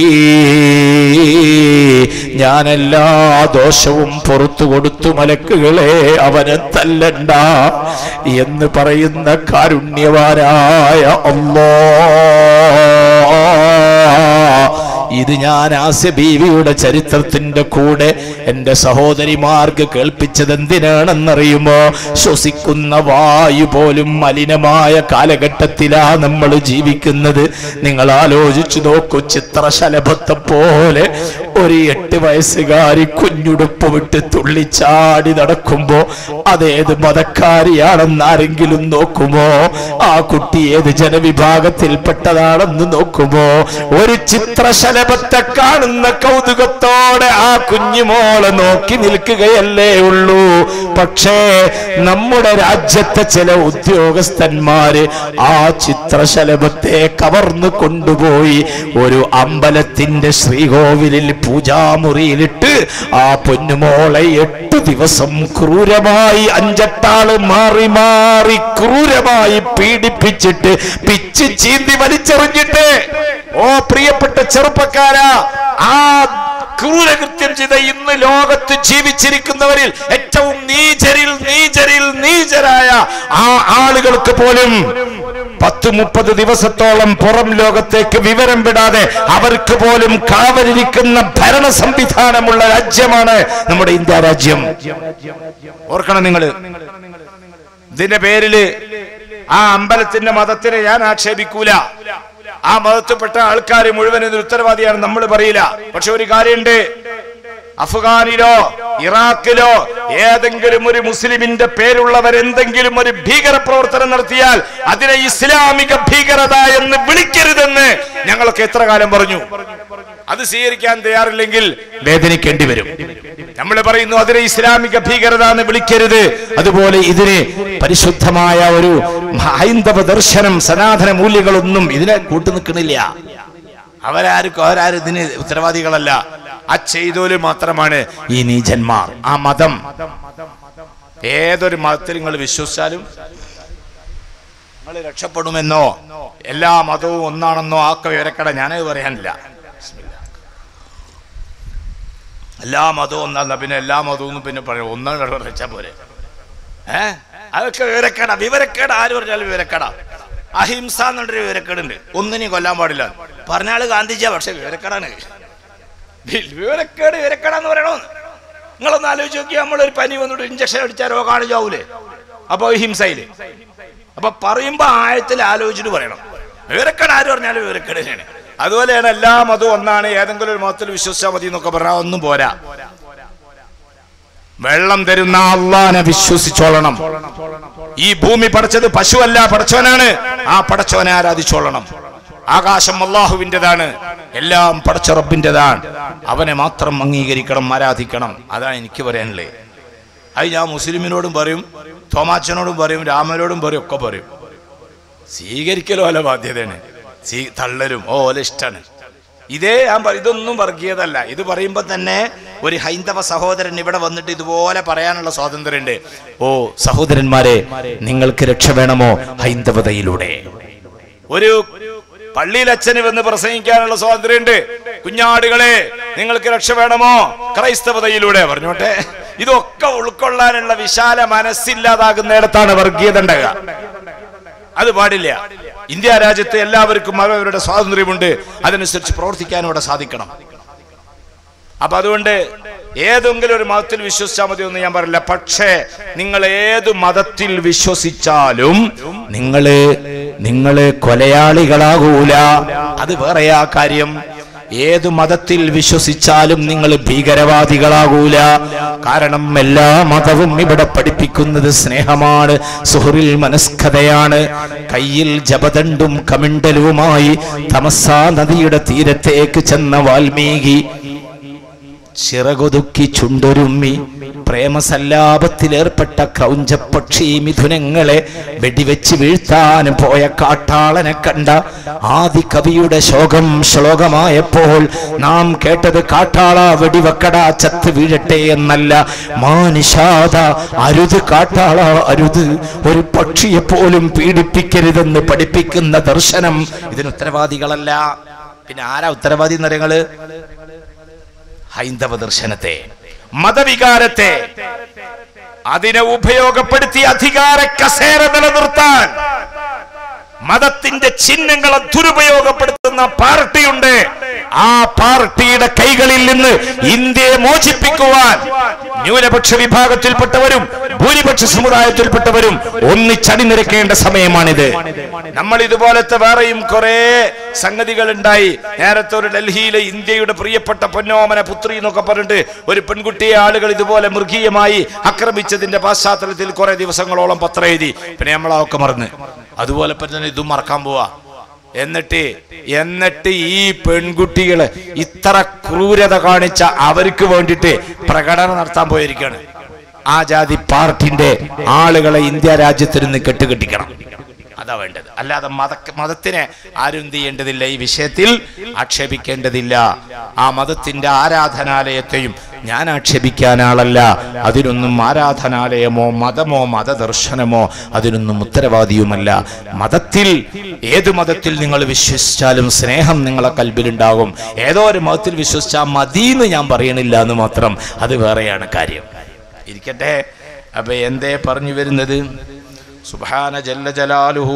S1: ഞാൻ എല്ലാ ദോഷവും പുറത്തു കൊടുത്തു. മലക്കുകളെ, അവനെ തല്ലണ്ട എന്ന് പറയുന്ന കാരുണ്യവാനായ അല്ലാഹ്. ഇത് ഞാൻ ആസിയ ബീവിയുടെ ചരിത്രത്തിന്റെ കൂടെ എൻ്റെ സഹോദരിമാർക്ക് കേൾപ്പിച്ചത് എന്തിനാണെന്നറിയുമോ? ശ്വസിക്കുന്ന വായു പോലും മലിനമായ കാലഘട്ടത്തിലാ നമ്മൾ ജീവിക്കുന്നത്. നിങ്ങൾ ആലോചിച്ചു നോക്കൂ, ചിത്രശലഭത്തെ പോലെ ഒരു 8 വയസ്സുകാരി കുഞ്ഞുടുപ്പ് വിട്ട് തുള്ളിച്ചാടി നടക്കുമ്പോ അതേത് മതക്കാരിയാണെന്ന് ആരെങ്കിലും നോക്കുമോ? ആ കുട്ടി ഏത് ജനവിഭാഗത്തിൽപ്പെട്ടതാണെന്ന് നോക്കുമോ? ഒരു ചിത്രശലഭം ചിത്രശലഭത്തെ കാണുന്ന കൗതുകത്തോടെ ആ കുഞ്ഞുമോളെ നോക്കി നിൽക്കുകയല്ലേ ഉള്ളൂ. പക്ഷേ നമ്മുടെ രാജ്യത്തെ ചില ഉദ്യോഗസ്ഥന്മാര് ആ ചിത്രശലഭത്തെ കവർന്നു കൊണ്ടുപോയി ഒരു അമ്പലത്തിന്റെ ശ്രീകോവിലിൽ പൂജാമുറിയിലിട്ട് ആ പൊന്നുമോളെ 8 ദിവസം ക്രൂരമായി 5-8 ആള് മാറി മാറി ക്രൂരമായി പീഡിപ്പിച്ചിട്ട് പിച്ച് ചീന്തി വലിച്ചെറിഞ്ഞിട്ട്, ഓ പ്രിയപ്പെട്ട ചെറുപ്പക്കാരാ, ആ ക്രൂരകൃത്യം ചെയ്ത ഇന്ന് ലോകത്ത് ജീവിച്ചിരിക്കുന്നവരിൽ ഏറ്റവും നീചരായ ആ ആളുകൾക്ക് പോലും 10-30 ദിവസത്തോളം പുറം ലോകത്തേക്ക് വിവരം വിടാതെ അവർക്ക് പോലും കാവലിരിക്കുന്ന ഭരണ സംവിധാനമുള്ള രാജ്യമാണ് നമ്മുടെ ഇന്ത്യ രാജ്യം. ഓർക്കണം നിങ്ങൾ. ഇതിന്റെ പേരില് ആ അമ്പലത്തിന്റെ മതത്തിനെ ഞാൻ ആക്ഷേപിക്കൂല. ആ മതത്തിൽപ്പെട്ട ആൾക്കാർ മുഴുവൻ ഇതിന് ഉത്തരവാദിയാണ് നമ്മൾ പറയില്ല. പക്ഷെ ഒരു കാര്യമുണ്ട്, അഫ്ഗാനിലോ ഇറാഖിലോ ഏതെങ്കിലും ഒരു മുസ്ലിമിന്റെ പേരുള്ളവർ എന്തെങ്കിലും ഒരു ഭീകര പ്രവർത്തനം നടത്തിയാൽ അതിനെ ഇസ്ലാമിക ഭീകരത എന്ന് വിളിക്കരുതെന്ന് ഞങ്ങളൊക്കെ എത്ര കാലം പറഞ്ഞു. അത് സ്വീകരിക്കാൻ തയ്യാറില്ലെങ്കിൽ വേദനിക്കേണ്ടി വരും. നമ്മൾ പറയുന്നു അതിനെ ഇസ്ലാമിക ഭീകരത എന്ന് വിളിക്കരുത്. അതുപോലെ ഇതിന് പരിശുദ്ധമായ ഒരു ഹൈന്ദവ ദർശനം, സനാതന മൂല്യങ്ങളൊന്നും ഇതിനെ കൂട്ടുനിൽക്കണില്ല. അവരാരും ഇതിന് ഉത്തരവാദികളല്ല. ആ ചെയ്തോല് മാത്രമാണ് ഈ നീചന്മാർ. ആ മതം, ഏതൊരു മതത്തിൽ നിങ്ങൾ വിശ്വസിച്ചാലും നിങ്ങൾ രക്ഷപ്പെടുമെന്നോ എല്ലാ മതവും ഒന്നാണെന്നോ ആക്ക വിവരക്കട ഞാനത് പറയാനില്ല. എല്ലാ മതവും ഒന്നാ പിന്നെ എല്ലാ മതവും പിന്നെ പറയാം ഒന്നാണ് വെച്ചാൽ പോരെ. അതൊക്കെ വിവരക്കേട് ആര് പറഞ്ഞാലും വിവരക്കേടാ. അഹിംസ എന്നുള്ളൊരു വിവരക്കേടുണ്ട്. ഒന്നിനെയും കൊല്ലാൻ പാടില്ല പറഞ്ഞാള് ഗാന്ധിജിയാ, പക്ഷെ വിവരക്കേടാണ്. വിവരക്കേടാന്ന് പറയണോ? നിങ്ങളൊന്ന് ആലോചിച്ച് നോക്കി. നമ്മളൊരു പനി വന്നിട്ട് ഇഞ്ചക്ഷൻ അടിച്ചാൽ രോഗാണ് ചാവൂലേ? അപ്പൊ ഹിംസയില് അപ്പൊ പറയുമ്പോ ആഴത്തിൽ ആലോചിച്ചിട്ട് പറയണം. വിവരക്കേട് ആര് പറഞ്ഞാലും വിവരക്കേട് തന്നെയാണ്. അതുപോലെയാണ് എല്ലാ മതവും ഒന്നാണ്, ഏതെങ്കിലും ഒരു മതത്തിൽ വിശ്വസിച്ചാൽ മതി എന്നൊക്കെ പറഞ്ഞാൽ ഒന്നും പോരാ. വെള്ളം തരുന്ന അള്ളാനെ വിശ്വസിച്ചോളണം. ഈ ഭൂമി പടച്ചത് പശുവല്ല, പടച്ചോനാണ്. ആ പടച്ചോനെ ആരാധിച്ചോളണം. ആകാശം അള്ളാഹുവിൻ്റെതാണ്, എല്ലാം പടച്ച റബ്ബിൻ്റെതാണ്. അവനെ മാത്രം അംഗീകരിക്കണം, ആരാധിക്കണം. അതാണ് എനിക്ക് പറയാനുള്ളത്. അത് ഞാൻ മുസ്ലിമിനോടും പറയും, തോമാച്ചനോടും പറയും, രാമനോടും പറയും, ഒക്കെ പറയും. സ്വീകരിക്കലോ അല്ല ബാധ്യതയാണ്, തള്ളലും ഓല ഇഷ്ടമാണ്. ഇതേ ഞാൻ ഇതൊന്നും വർഗീയതല്ല. ഇത് പറയുമ്പോൾ തന്നെ ഒരു ഹൈന്ദവ സഹോദരൻ ഇവിടെ വന്നിട്ട് ഇതുപോലെ പറയാനുള്ള സ്വാതന്ത്ര്യമുണ്ട്. ഓ സഹോദരന്മാരെ, നിങ്ങൾക്ക് രക്ഷ വേണമോ? ഹൈന്ദവതയിലൂടെ. ഒരു പള്ളിയിൽ അച്ഛന് വന്ന് പ്രസംഗിക്കാനുള്ള സ്വാതന്ത്ര്യമുണ്ട്. കുഞ്ഞാടുകളെ നിങ്ങൾക്ക് രക്ഷ വേണമോ? ക്രൈസ്തവതയിലൂടെ പറഞ്ഞോട്ടെ. ഇതൊക്കെ ഉൾക്കൊള്ളാനുള്ള വിശാല മനസ്സില്ലാതാകുന്നിടത്താണ് വർഗീയത ഉണ്ടാകുക. അത് പാടില്ല. ഇന്ത്യ രാജ്യത്ത് എല്ലാവർക്കും അവരവരുടെ സ്വാതന്ത്ര്യമുണ്ട്. അതനുസരിച്ച് പ്രവർത്തിക്കാനും ഇവിടെ സാധിക്കണം. അപ്പൊ അതുകൊണ്ട് ഏതെങ്കിലും ഒരു മതത്തിൽ വിശ്വസിച്ചാൽ മതി എന്ന് ഞാൻ പറയില്ല. പക്ഷേ നിങ്ങൾ ഏത് മതത്തിൽ വിശ്വസിച്ചാലും നിങ്ങള് കൊലയാളികളാകൂല. അത് വേറെയാ കാര്യം. ഏതു മതത്തിൽ വിശ്വസിച്ചാലും നിങ്ങൾ ഭീകരവാദികളാകൂല. കാരണം എല്ലാ മതവും ഇവിടെ പഠിപ്പിക്കുന്നത് സ്നേഹമാണ്, സുഹൃൽ മനസ്കതയാണ്. കയ്യിൽ ജപദണ്ഡും കമിണ്ടലുമായി തമസാ നദിയുടെ തീരത്തേക്ക് ചെന്ന വാൽമീകി ചിറകൊതുക്കി ചുണ്ടൊരുമ്മി പ്രേമസല്ലാപത്തിലേർപ്പെട്ട ക്രൗഞ്ചപക്ഷി മിഥുനങ്ങളെ വെടിവെച്ച് വീഴ്ത്താൻ പോയ കാട്ടാളനെ കണ്ട ആദി കവിയുടെ ശോകം ശ്ലോകമായപ്പോൾ നാം കേട്ടത് കാട്ടാള വെടിവെക്കടാ ചത്ത് വീഴട്ടെ എന്നല്ല, മാനിഷാദ അരുത് കാട്ടാള അരുത്, ഒരു പക്ഷിയെ പോലും പീഡിപ്പിക്കരുതെന്ന് പഠിപ്പിക്കുന്ന ദർശനം ഇതിന് ഉത്തരവാദികളല്ല. പിന്നെ ആരാ ഉത്തരവാദി എന്നറിയങ്ങള്? ഹൈന്ദവ ദർശനത്തെ, മതവികാരത്തെ അതിനെ ഉപയോഗപ്പെടുത്തി അധികാര കസേര നിലനിർത്താൻ മതത്തിന്റെ ചിഹ്നങ്ങളെ ദുരുപയോഗപ്പെടുത്തുന്ന പാർട്ടിയുണ്ട്. ആ പാർട്ടിയുടെ കൈകളിൽ നിന്ന് ഇന്ത്യയെ മോചിപ്പിക്കുവാൻ ന്യൂനപക്ഷ വിഭാഗത്തിൽപ്പെട്ടവരും ഭൂരിപക്ഷ സമുദായത്തിൽപ്പെട്ടവരും ഒന്നിച്ചണിനിരക്കേണ്ട സമയമാണിത്. നമ്മൾ ഇതുപോലത്തെ വേറെയും കുറെ സംഗതികൾ ഉണ്ടായി. നേരത്തെ ഒരു ഡൽഹിയിലെ ഇന്ത്യയുടെ പ്രിയപ്പെട്ട പൊന്നോമന പുത്രി എന്നൊക്കെ പറഞ്ഞിട്ട് ഒരു പെൺകുട്ടിയെ ആളുകൾ ഇതുപോലെ മൃഗീയമായി ആക്രമിച്ചതിന്റെ പശ്ചാത്തലത്തിൽ കുറെ ദിവസങ്ങളോളം പത്രം എഴുതി. പിന്നെ നമ്മളൊക്കെ മറന്ന്. അതുപോലെ തന്നെ ഇതും മറക്കാൻ പോവാ. എന്നിട്ട് ഈ പെൺകുട്ടികള് ഇത്ര ക്രൂരത കാണിച്ച അവർക്ക് വേണ്ടിയിട്ട് പ്രകടനം നടത്താൻ പോയിരിക്കുകയാണ്. ആ ജാതി പാർട്ടിന്റെ ആളുകളെ ഇന്ത്യ രാജ്യത്തിൽ നിന്ന് കെട്ടുകെട്ടിക്കണം. അതാ വേണ്ടത്. അല്ലാതെ മതത്തിനെ ആരും എന്ത് ചെയ്യേണ്ടതില്ല, ഈ വിഷയത്തിൽ ആക്ഷേപിക്കേണ്ടതില്ല. ആ മതത്തിന്റെ ആരാധനാലയത്തെയും ഞാൻ ആക്ഷേപിക്കാൻ ആളല്ല. അതിനൊന്നും ആരാധനാലയമോ മതമോ മതദർശനമോ അതിനൊന്നും ഉത്തരവാദിയുമല്ല. മതത്തിൽ ഏത് മതത്തിൽ നിങ്ങൾ വിശ്വസിച്ചാലും സ്നേഹം നിങ്ങളെ കൽബിലുണ്ടാകും. ഏതോ ഒരു മതത്തിൽ വിശ്വസിച്ചാൽ മതിയെന്ന് ഞാൻ പറയണില്ല എന്ന് മാത്രം, അത് വേറെയാണ് കാര്യം. ഇരിക്കട്ടെ. അപ്പൊ എന്തേ പറഞ്ഞു വരുന്നത്? സുബ്ഹാന ജല്ല ജലാലുഹു,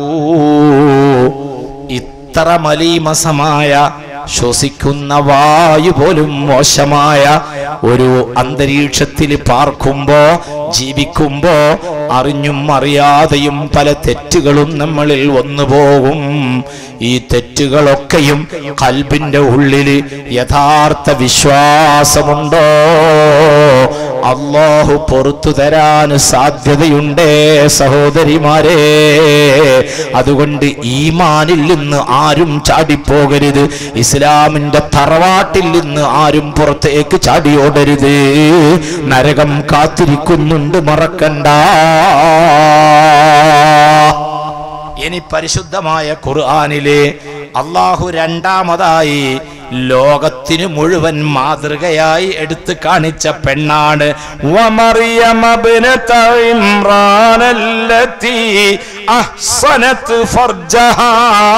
S1: ഇത്ര മലീമസമായ ശ്വസിക്കുന്ന വായു പോലും മോശമായ ഒരു അന്തരീക്ഷത്തിൽ പാർക്കുമ്പോ ജീവിക്കുമ്പോ അറിഞ്ഞും അറിയാതെയും പല തെറ്റുകളും നമ്മളിൽ വന്നുപോകും. ഈ തെറ്റുകളൊക്കെയും ഖൽബിന്റെ ഉള്ളിൽ യഥാർത്ഥ വിശ്വാസമുണ്ടോ അല്ലാഹു പുറത്തു തരാൻ സാധ്യതയുണ്ടേ സഹോദരിമാരെ. അതുകൊണ്ട് ഈമാനിൽ നിന്ന് ആരും ചാടിപ്പോകരുത്. ഇസ്ലാമിന്റെ തറവാട്ടിൽ നിന്ന് ആരും പുറത്തേക്ക് ചാടിയോടരുത്. നരകം കാത്തിരിക്കുന്നുണ്ട്, മറക്കണ്ട. ഇനി പരിശുദ്ധമായ ഖുർആനിലെ അല്ലാഹു രണ്ടാമതായി ലോകത്തിന് മുഴുവൻ മാതൃകയായി എടുത്തു കാണിച്ച പെണ്ണാണ് വമറിയം ഇബ്നത ഇംറാൻ അല്ലതി അഹ്സനത് ഫർജഹാ.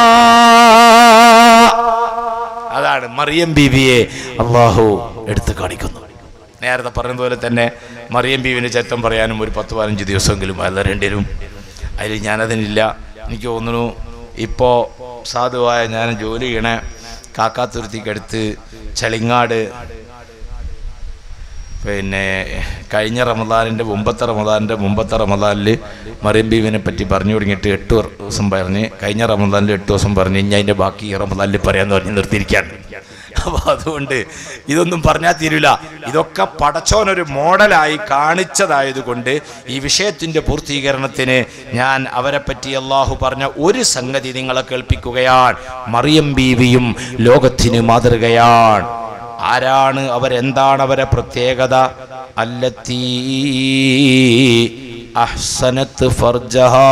S1: അതാണ് മറിയം ബീവിയെ അല്ലാഹു എടുത്തു കാണിക്കുന്നു. നേരത്തെ പറഞ്ഞതുപോലെ തന്നെ മറിയം ബീവിന്റെ ചരിത്രം പറയാനും ഒരു 10-15 ദിവസമെങ്കിലും വരേണ്ടിവരും. അതിൽ ഞാനതിനില്ല. എനിക്ക് തോന്നുന്നു ഇപ്പോൾ സാധുവായ ഞാൻ ജോലി ചെയ്യണേ കാക്കാത്തുരുത്തിക്കടുത്ത് ചളിങ്ങാട്, പിന്നെ കഴിഞ്ഞ റമദാനിൻ്റെ മുമ്പത്തെ റമദാനിൽ മറിയം ബീവിനെ പറ്റി പറഞ്ഞു തുടങ്ങിയിട്ട് 8 ദിവസം പറഞ്ഞ്, കഴിഞ്ഞ റമദാനിൽ 8 ദിവസം പറഞ്ഞ്, ഇനി അതിൻ്റെ ബാക്കി റമദാനിൽ പറയാമെന്ന് പറഞ്ഞ് നിർത്തിയിരിക്കുകയാണ്. അപ്പോൾ അതുകൊണ്ട് ഇതൊന്നും പറഞ്ഞാൽ തീരില്ല. ഇതൊക്കെ പടച്ചോനൊരു മോഡലായി കാണിച്ചതായതുകൊണ്ട് ഈ വിഷയത്തിൻ്റെ പൂർത്തീകരണത്തിന് ഞാൻ അവരെ പറ്റി അള്ളാഹു പറഞ്ഞ ഒരു സംഗതി നിങ്ങളെ കേൾപ്പിക്കുകയാണ്. മറിയം ബീവിയും ലോകത്തിന് മാതൃകയാണ്. ആരാണ് അവരെന്താണ് അവരെ പ്രത്യേകത? അല്ലത്തി അഹ്സനത് ഫർജഹാ,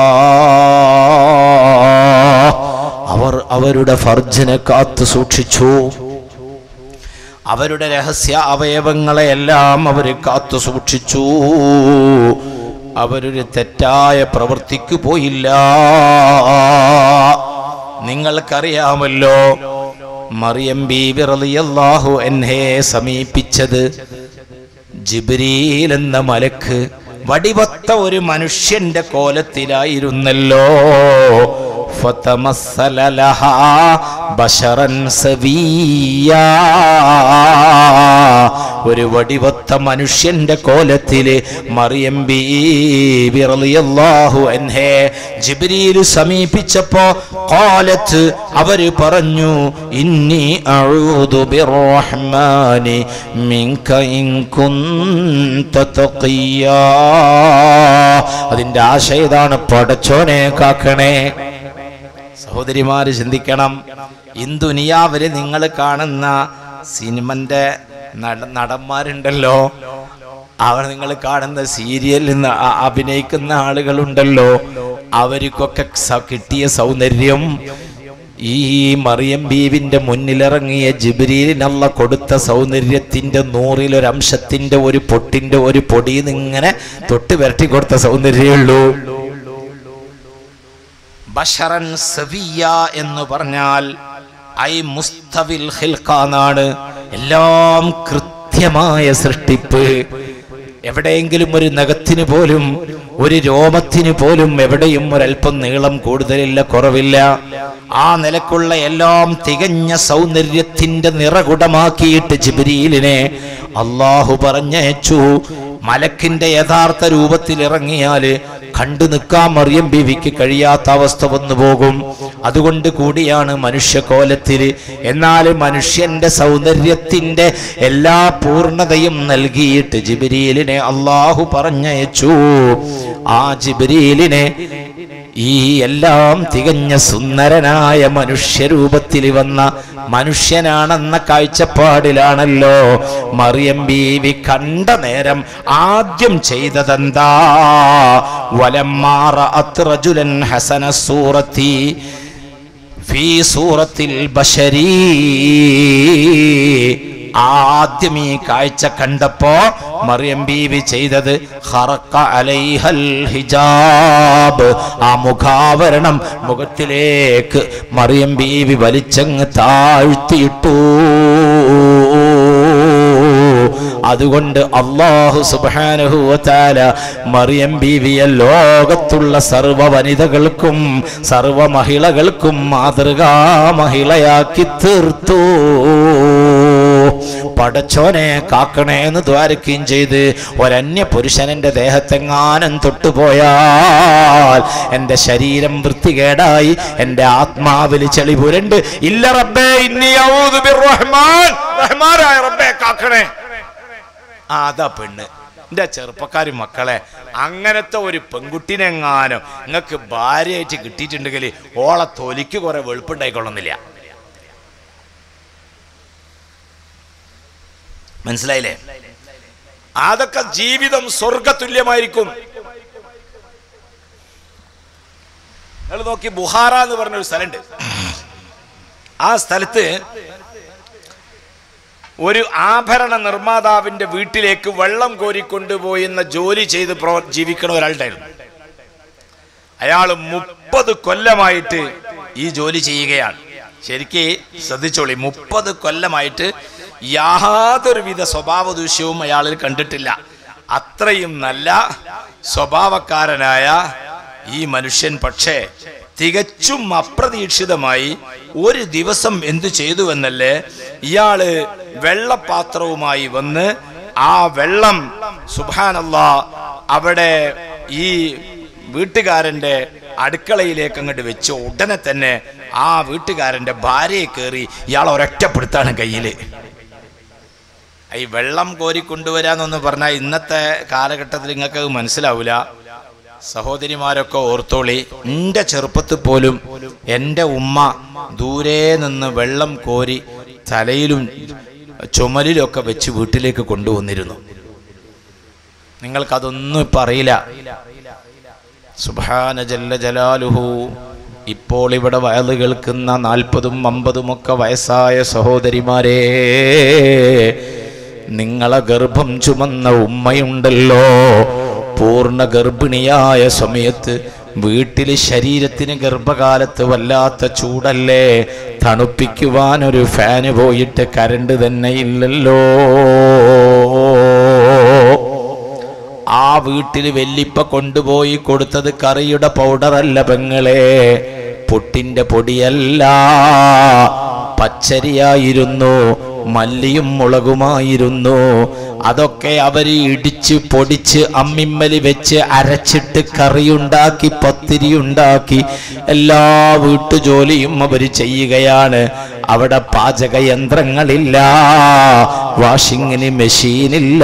S1: അവർ അവരുടെ ഫർജിനെ കാത്തു സൂക്ഷിച്ചു. അവരുടെ രഹസ്യ അവയവങ്ങളെയെല്ലാം അവർ കാത്തു സൂക്ഷിച്ചു. അവരൊരു തെറ്റായ പ്രവൃത്തിക്ക് പോയില്ല. നിങ്ങൾക്കറിയാമല്ലോ മറിയം ബീവി റളിയല്ലാഹു അൻഹയെ സമീപിച്ചത് ജിബ്രീൽ എന്ന മലക്ക് വടിവത്ത ഒരു മനുഷ്യന്റെ കോലത്തിലായിരുന്നല്ലോ. ഫതമസ്സല ലഹാ ബശറൻ സവിയ്യാ, ഒരു വടിവത്ത മനുഷ്യന്റെ കോലത്തില് മറിയം ബീവി റളിയല്ലാഹു അൻഹെ ജിബ്രീൽ സമീപിച്ചപ്പോ ഖാലത്ത്, അവര് പറഞ്ഞു, ഇന്നി അഊദു ബിർറഹ്മാനി മിൻക ഇൻ കുൻത തഖിയ്യാ. അതിന്റെ ആശയം ഇതാണ്, പടച്ചോനെ കാക്കണേ. സഹോദരിമാര് ചിന്തിക്കണം, ദുനിയാവില് നിങ്ങൾ കാണുന്ന സിനിമന്റെ നടന്മാരുണ്ടല്ലോ, അവർ നിങ്ങൾ കാണുന്ന സീരിയലിൽ നിന്ന് അഭിനയിക്കുന്ന ആളുകളുണ്ടല്ലോ, അവർക്കൊക്കെ കിട്ടിയ സൗന്ദര്യം ഈ മറിയം ബീവിന്റെ മുന്നിലിറങ്ങിയ ജിബ്രീലിനല്ല കൊടുത്ത സൗന്ദര്യത്തിന്റെ 100-1 ഒരു പൊട്ടിന്റെ ഒരു പൊടിയിൽ ഇങ്ങനെ തൊട്ട് വരട്ടി കൊടുത്ത സൗന്ദര്യമേ ഉള്ളൂ. ബശറൻ സവിയ്യ എന്ന് പറഞ്ഞാൽ ഐ മുസ്തവിൽ ഖിൽഖ എന്നാണ്. എല്ലാം കൃത്യമായ സൃഷ്ടിപ്പ്. എവിടെയെങ്കിലും ഒരു നഖത്തിന് പോലും ഒരു രോമത്തിന് പോലും എവിടെയും ഒരൽപ്പം നീളം കൂടുതലില്ല, കുറവില്ല. ആ നിലക്കുള്ള എല്ലാം തികഞ്ഞ സൗന്ദര്യത്തിന്റെ നിറകുടമാക്കിയിട്ട് ജിബ്രീലിനെ അല്ലാഹു പറഞ്ഞയച്ചു. മലക്കിന്റെ യഥാർത്ഥ രൂപത്തിൽ ഇറങ്ങിയാല് കണ്ടു നിൽക്കാൻ മറിയം ബീവിക്ക് കഴിയാത്ത അവസ്ഥ വന്നു പോകും. അതുകൊണ്ട് കൂടിയാണ് മനുഷ്യകോലത്തില്. എന്നാൽ മനുഷ്യന്റെ സൗന്ദര്യത്തിന്റെ എല്ലാ പൂർണ്ണതയും നൽകിയിട്ട് ജിബ്രീലിനെ അള്ളാഹു പറഞ്ഞയച്ചു. ആ ജിബ്രീലിനെ ഈ എല്ലാം തികഞ്ഞ സുന്ദരനായ മനുഷ്യരൂപത്തിൽ വന്ന മനുഷ്യനാണെന്ന കാഴ്ചപ്പാടിലാണല്ലോ മറിയം ബീവി കണ്ട നേരം ആദ്യം ചെയ്തതെന്താ? വലമ്മാറ അത്റജുലൻ ഹസന സൂറത്തി ഫീ സൂറത്തിൽ ബശരീ. ആദ്യം ഈ കാഴ്ച കണ്ടപ്പോ മറിയം ബീവി ചെയ്തത് ഖറഖ അലൈഹൽ ഹിജാബ്. ആ മുഖാവരണം മുഖത്തിലേക്ക് മറിയം ബീവി വലിച്ചങ്ങ് താഴ്ത്തിയിട്ടു. അതുകൊണ്ട് അല്ലാഹു സുബ്ഹാനഹു വ തആല മറിയം ബീവിയെ ലോകത്തുള്ള സർവ്വ വനിതകൾക്കും സർവ്വ മഹിളകൾക്കും മാതൃകാ മഹിളയാക്കി തീർത്തു. പടച്ചോനെ കാക്കണേ എന്ന് ദ്വാരക്കുകയും ചെയ്ത് ഒരന്യ പുരുഷനെന്റെ ദേഹത്തെങ്ങാനും തൊട്ടുപോയാൽ എന്റെ ശരീരം വൃത്തികേടായി, എന്റെ ആത്മാവിൽ ചെളി പുരണ്ട്. ഇല്ല റബ്ബേ, ഇന്നി ഔദു ബിർറഹ്മാൻ, റഹ്മാനായ റബ്ബേ കാക്കണേ. അതാ പെണ്ണ്. എന്റെ ചെറുപ്പക്കാരി മക്കളെ, അങ്ങനത്തെ ഒരു പെൺകുട്ടിനെങ്ങാനും നിങ്ങൾക്ക് ഭാര്യയായിട്ട് കിട്ടിയിട്ടുണ്ടെങ്കിൽ ഓളെ തൊലിക്ക് കുറെ വെളുപ്പുണ്ടായിക്കൊള്ളുന്നില്ല. മനസ്സിലായില്ലേ? അതൊക്കെ ജീവിതം സ്വർഗതുല്യമായിരിക്കും. നിങ്ങൾ നോക്കി, ബുഹാറ എന്ന് പറഞ്ഞൊരു സ്ഥലമുണ്ട്. ആ സ്ഥലത്ത് ഒരു ആഭരണ നിർമ്മാതാവിന്റെ വീട്ടിലേക്ക് വെള്ളം കോരിക്കൊണ്ടുപോയിന്ന ജോലി ചെയ്ത് ജീവിക്കണ ഒരാളുണ്ടായിരുന്നു. അയാൾ 30 കൊല്ലമായിട്ട് ഈ ജോലി ചെയ്യുകയാണ്. ശരിക്ക് ശ്രദ്ധിച്ചോളി, 30 കൊല്ലമായിട്ട് യാതൊരുവിധ സ്വഭാവ ദൂഷ്യവും അയാളിൽ കണ്ടിട്ടില്ല. അത്രയും നല്ല സ്വഭാവക്കാരനായ ഈ മനുഷ്യൻ പക്ഷേ തികച്ചും അപ്രതീക്ഷിതമായി ഒരു ദിവസം എന്തു ചെയ്തു എന്നല്ലേ, ഇയാള് വെള്ളപാത്രവുമായി വന്ന് ആ വെള്ളം സുബ്ഹാനല്ലാഹ് അവിടെ ഈ വീട്ടുകാരന്റെ അടുക്കളയിലേക്ക് അങ്ങോട്ട് വെച്ച് ഉടനെ തന്നെ ആ വീട്ടുകാരന്റെ ഭാര്യയെ കയറി ഇയാൾ ഒരൊറ്റപ്പെടുത്താണ് കയ്യില്. ഈ വെള്ളം കോരിക്കൊണ്ടുവരാന്നൊന്ന് പറഞ്ഞാൽ ഇന്നത്തെ കാലഘട്ടത്തിൽ നിങ്ങൾക്ക് അത് മനസ്സിലാവില്ല. സഹോദരിമാരൊക്കെ ഓർത്തോളി, എൻ്റെ ചെറുപ്പത്തിൽ പോലും എൻ്റെ ഉമ്മ ദൂരെ നിന്ന് വെള്ളം കോരി തലയിലും ചുമലിലൊക്കെ വെച്ച് വീട്ടിലേക്ക് കൊണ്ടുവന്നിരുന്നു. നിങ്ങൾക്കതൊന്നും ഇപ്പം അറിയില്ല. സുബ്ഹാന ജല്ല ജലാലുഹു. ഇപ്പോൾ ഇവിടെ വയല് കേൾക്കുന്ന 40ഉം 50ഉം ഒക്കെ വയസ്സായ സഹോദരിമാരെ, നിങ്ങളെ ഗർഭം ചുമന്ന ഉമ്മയുണ്ടല്ലോ, പൂർണ്ണ ഗർഭിണിയായ സമയത്ത് വീട്ടിൽ ശരീരത്തിന് ഗർഭകാലത്ത് വല്ലാത്ത ചൂടല്ലേ, തണുപ്പിക്കുവാനൊരു ഫാന് പോയിട്ട് കരണ്ട് തന്നെ ഇല്ലല്ലോ. ആ വീട്ടിൽ വെല്ലിപ്പ കൊണ്ടുപോയി കൊടുത്തത് കറിയുടെ പൗഡറല്ല പെങ്ങളെ, പുട്ടിന്റെ പൊടിയല്ല, പച്ചരിയായിരുന്നു, മല്ലിയും മുളകുമായിരുന്നു. അതൊക്കെ അവര് ഇടിച്ച് പൊടിച്ച് അമ്മിമ്മലി വെച്ച് അരച്ചിട്ട് കറിയുണ്ടാക്കി പത്തിരിയുണ്ടാക്കി എല്ലാ വീട്ടുജോലിയും അവര് ചെയ്യുകയാണ്. അവിടെ പാചകയന്ത്രങ്ങളില്ല, വാഷിങ്ങിന് മെഷീനില്ല.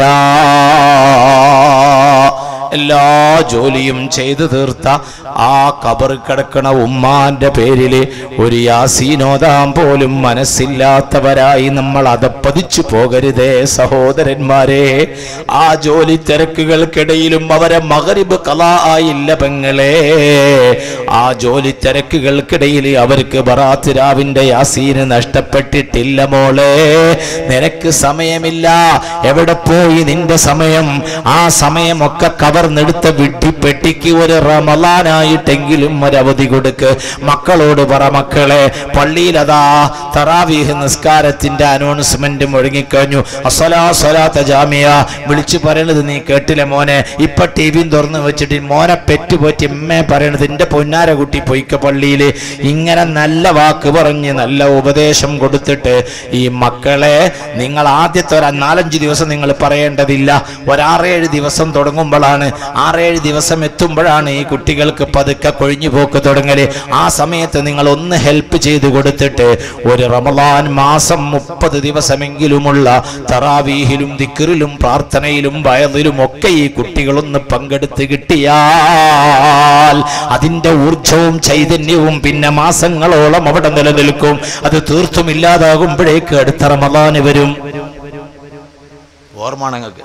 S1: എല്ലാ ജോലിയും ചെയ്തു തീർത്ത ആ ഖബർ കിടക്കണ ഉമ്മാന്റെ പേരില് ഒരു യാസീനോദാൻ പോലും മനസ്സില്ലാത്തവരായി നമ്മൾ അതപ്പതിച്ചു പോകരുതേ സഹോദരന്മാരെ. ആ ജോലി തിരക്കുകൾക്കിടയിലും അവരെ മഗ്രിബ് ഖളാ ആയില്ല പെങ്ങളെ. ആ ജോലി തിരക്കുകൾക്കിടയിൽ അവർക്ക് ബറാത്ത് രാവിന്റെ യാസീന് നഷ്ടപ്പെട്ടിട്ടില്ല മോളെ. നിനക്ക് സമയമില്ല, എവിടെ പോയി നിന്റെ സമയം? ആ സമയമൊക്കെ കവർന്നെടുത്ത വിഡ്ഢിപ്പെട്ടിക്ക് ഒരു റമളാനായിട്ടെങ്കിലും ഒരവധി കൊടുക്ക്. മക്കളോട് പറ, മക്കളെ പള്ളിയിൽ അതാ തറാവീഹ് നിസ്കാരത്തിന്റെ അനൗൺസ്മെന്റ് മുഴങ്ങിക്കഴിഞ്ഞു. അസ്സലാ സ്വലാത്ത ജാമിയ വിളിച്ചു പറയണത് നീ കേട്ടില്ല മോനെ? ഇപ്പൊ TV തുറന്ന് വെച്ചിട്ട് മോനെ പെറ്റുപോറ്റി എമ്മേ പറയണത് എന്റെ പൊന്നാര കുട്ടി പൊയ്ക്ക പള്ളിയിൽ. ഇങ്ങനെ നല്ല വാക്ക് പറഞ്ഞ് നല്ല ഉപദേശം കൊടുത്തിട്ട് ഈ മക്കളെ നിങ്ങൾ ആദ്യത്തെ ഒരു 4-5 ദിവസം നിങ്ങൾ പറയേണ്ടതില്ല. ഒരു 6-7 ദിവസം തുടങ്ങുമ്പോഴാണ് 6-7 ദിവസം എത്തുമ്പോഴാണ് ഈ കുട്ടികൾക്ക് പതുക്കെ കൊഴിഞ്ഞു പോക്ക് തുടങ്ങല്. ആ സമയത്ത് നിങ്ങൾ ഒന്ന് ഹെൽപ്പ് ചെയ്ത് കൊടുത്തിട്ട് ഒരു റമളാൻ മാസം 30 ദിവസമെങ്കിലുമുള്ള തറാവീഹിലും ദിക്റിലും പ്രാർത്ഥനയിലും വയലിലും ഒക്കെ ഈ കുട്ടികളൊന്ന് പങ്കെടുത്ത് കിട്ടിയാൽ അതിന്റെ ഊർജവും ചൈതന്യവും പിന്നെ മാസങ്ങളോളം അവിടെ നിലനിൽക്കും. അത് തീർത്തും ഇല്ലാതാകുമ്പോഴേക്ക് അടുത്ത റമളാൻ വരും. ഓർമ്മയാണ് നിങ്ങൾക്ക്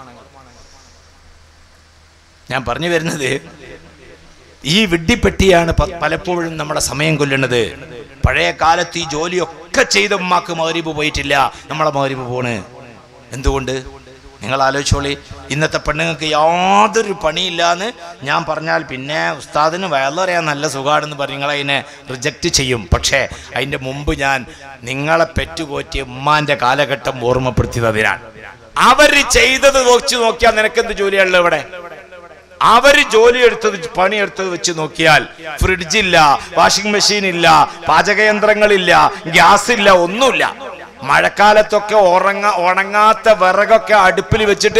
S1: ഞാൻ പറഞ്ഞു വരുന്നത്. ഈ വിഡ്ഢിപ്പെട്ടിയാണ് പലപ്പോഴും നമ്മുടെ സമയം കൊല്ലുന്നത്. പഴയ കാലത്ത് ഈ ജോലിയൊക്കെ ചെയ്ത ഉമ്മാക്ക് മഗ്‌രിബ് പോയിട്ടില്ല, നമ്മളെ മഗ്‌രിബ് പോണ്. എന്തുകൊണ്ട്? നിങ്ങൾ ആലോചിച്ചോളി. ഇന്നത്തെ പെണ്ണുങ്ങൾക്ക് യാതൊരു പണിയില്ലാന്ന് ഞാൻ പറഞ്ഞാൽ പിന്നെ ഉസ്താദിന് വയലറിയാൻ നല്ല സുഖമാണെന്ന് പറഞ്ഞ് നിങ്ങളതിനെ റിജക്റ്റ് ചെയ്യും. പക്ഷേ അതിൻ്റെ മുമ്പ് ഞാൻ നിങ്ങളെ പെറ്റുപോറ്റിയ ഉമ്മാൻ്റെ കാലഘട്ടം ഓർമ്മപ്പെടുത്തിയതിനാണ്. അവർ ചെയ്തത് വെച്ച് നോക്കിയാൽ നിനക്കെന്ത് ജോലിയാണല്ലോ ഇവിടെ? അവര് ജോലി എടുത്തത് പണിയെടുത്തത് വെച്ച് നോക്കിയാൽ ഫ്രിഡ്ജില്ല, വാഷിംഗ് മെഷീൻ ഇല്ല, പാചകയന്ത്രങ്ങളില്ല, ഗ്യാസ് ഇല്ല, ഒന്നുമില്ല. മഴക്കാലത്തൊക്കെ ഉണങ്ങാത്ത വിറകൊക്കെ അടുപ്പിൽ വെച്ചിട്ട്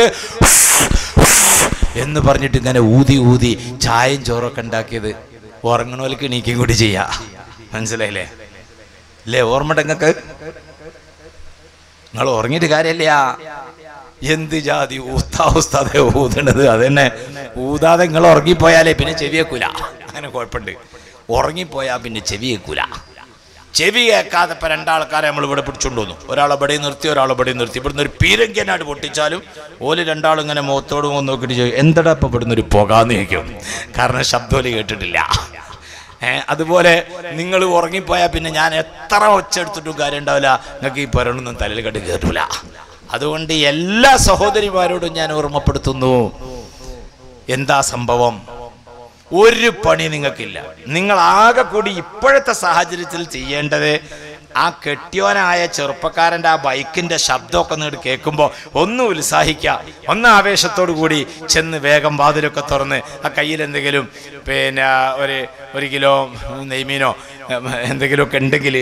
S1: എന്ന് പറഞ്ഞിട്ട് ഇങ്ങനെ ഊതി ഊതി ചായയും ചോറൊക്കെ ഉണ്ടാക്കിയത് ഉറങ്ങണോലേക്ക് എണീക്കും കൂടി ചെയ്യാ. മനസ്സിലായില്ലേ? അല്ലേ? ഓർമ്മ നിങ്ങൾക്ക്? നിങ്ങൾ ഉറങ്ങിയിട്ട് കാര്യമില്ല. എന്ത് ജാതി ഉസ്താദെ ഊതണത്? അതന്നെ ഊതാതെ നിങ്ങൾ ഉറങ്ങിപ്പോയാലേ പിന്നെ ചെവിയേക്കൂല. അങ്ങനെ കുഴപ്പമുണ്ട്. ഉറങ്ങിപ്പോയാൽ പിന്നെ ചെവിയേക്കൂല. ചെവി കേൾക്കാതെ ഇപ്പം 2 ആൾക്കാരെ നമ്മൾ ഇവിടെ പിടിച്ചുകൊണ്ട് വന്നു. ഒരാളെ ഇവിടെ നിർത്തി, ഒരാളെ ഇവിടെ നിർത്തി. ഇവിടുന്ന് ഒരു പീരങ്കിനായിട്ട് പൊട്ടിച്ചാലും ഓല് 2 ആളും ഇങ്ങനെ മുഖത്തോട് മുഖം നോക്കിയിട്ട് ചോദിക്കും എന്താടാ ഇപ്പം ഇവിടുന്ന് ഒരു പുകാന്ന് ചോദിക്കും. കാരണം ശബ്ദോലി കേട്ടിട്ടില്ല. അതുപോലെ നിങ്ങൾ ഉറങ്ങിപ്പോയാൽ പിന്നെ ഞാൻ എത്ര ഒച്ച എടുത്തിട്ടും കാര്യം ഉണ്ടാവില്ല. നിങ്ങൾക്ക് ഈ പരണൊന്നും തലയിൽ കണ്ട് കയറൂല. അതുകൊണ്ട് എല്ലാ സഹോദരിമാരോടും ഞാൻ ഓർമ്മപ്പെടുത്തുന്നു, എന്താ സംഭവം? ഒരു പണി നിങ്ങൾക്കില്ല. നിങ്ങൾ ആകെ കൂടി ഇപ്പോഴത്തെ സാഹചര്യത്തിൽ ചെയ്യേണ്ടത് ആ കെട്ടിയോനായ ചെറുപ്പക്കാരൻ്റെ ആ ബൈക്കിൻ്റെ ശബ്ദമൊക്കെ ഒന്ന് കേൾക്കുമ്പോൾ ഒന്ന് ഉത്സാഹിക്കുക, ഒന്ന് ആവേശത്തോടു കൂടി ചെന്ന് വേഗം വാതിലൊക്കെ തുറന്ന് ആ കയ്യിൽ എന്തെങ്കിലും പിന്നെ ഒരു കിലോ നെയ്മീനോ എന്തെങ്കിലുമൊക്കെ ഉണ്ടെങ്കിൽ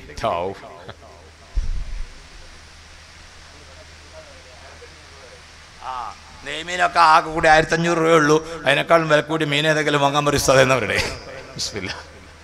S1: നെയ്മീനൊക്കെ ആകെ കൂടി 1500 രൂപയേ ഉള്ളൂ. അതിനേക്കാളും വില കൂടി മീൻ ഏതെങ്കിലും വാങ്ങാൻ പറയുന്നവരുടെ ബിസ്മില്ലാ.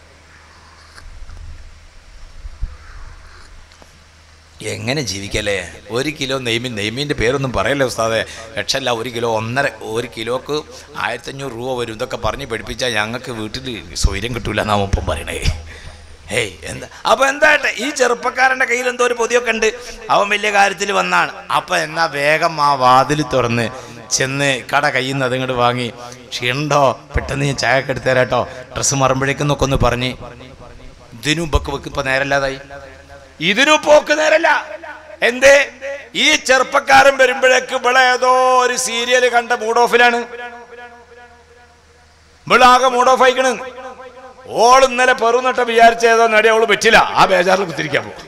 S1: എങ്ങനെ ജീവിക്കല്ലേ? 1 കിലോ നെയ്മീൻ്റെ പേരൊന്നും പറയല്ലേ ഉസ്താദെ? ലക്ഷമല്ല, 1 കിലോ 1 കിലോക്ക് 1500 രൂപ വരും. ഇതൊക്കെ പറഞ്ഞ് പഠിപ്പിച്ചാൽ ഞങ്ങൾക്ക് വീട്ടിൽ സ്വൈര്യം കിട്ടൂല എന്നാ ഒപ്പം പറയണേ. എന്താ അപ്പൊ എന്താട്ടെ ഈ ചെറുപ്പക്കാരൻ്റെ കയ്യിൽ എന്തോ ഒരു പൊതിയൊക്കെ ഉണ്ട്. അവൻ വലിയ കാര്യത്തിൽ വന്നാണ്. അപ്പൊ എന്നാ വേഗം ആ വാതിൽ തുറന്ന് ചെന്ന് കട കയ്യിൽ നിന്ന് അതിങ്ങോട്ട് വാങ്ങി, ക്ഷീണോ പെട്ടെന്ന് ഞാൻ ചായ ഒക്കെ എടുത്ത് തരാട്ടോ, ഡ്രസ്സ് മറുമ്പോഴേക്കെന്നൊക്കെ ഒന്ന് പറഞ്ഞ് ഇതിനും ഇപ്പൊക്കെ ഇപ്പൊ നേരല്ലാതായി. ഇതിനും പോക്ക് നേരല്ല. എന്തേ? ഈ ചെറുപ്പക്കാരൻ വരുമ്പോഴേക്ക് ഇവിടെ ഏതോ ഒരു സീരിയൽ കണ്ട മൂഡ് ഓഫിലാണ്. ഇവിടെ ആകെ മൂഡ് ഓഫ് ആയിക്കണ്. ഓൾ ഇന്നലെ പെറുന്നിട്ട് വിചാരിച്ച ഏതോ നടി അവള് പറ്റില്ല. ആ ബേജാറിൽ കുത്തിരിക്കാൻ പോകും.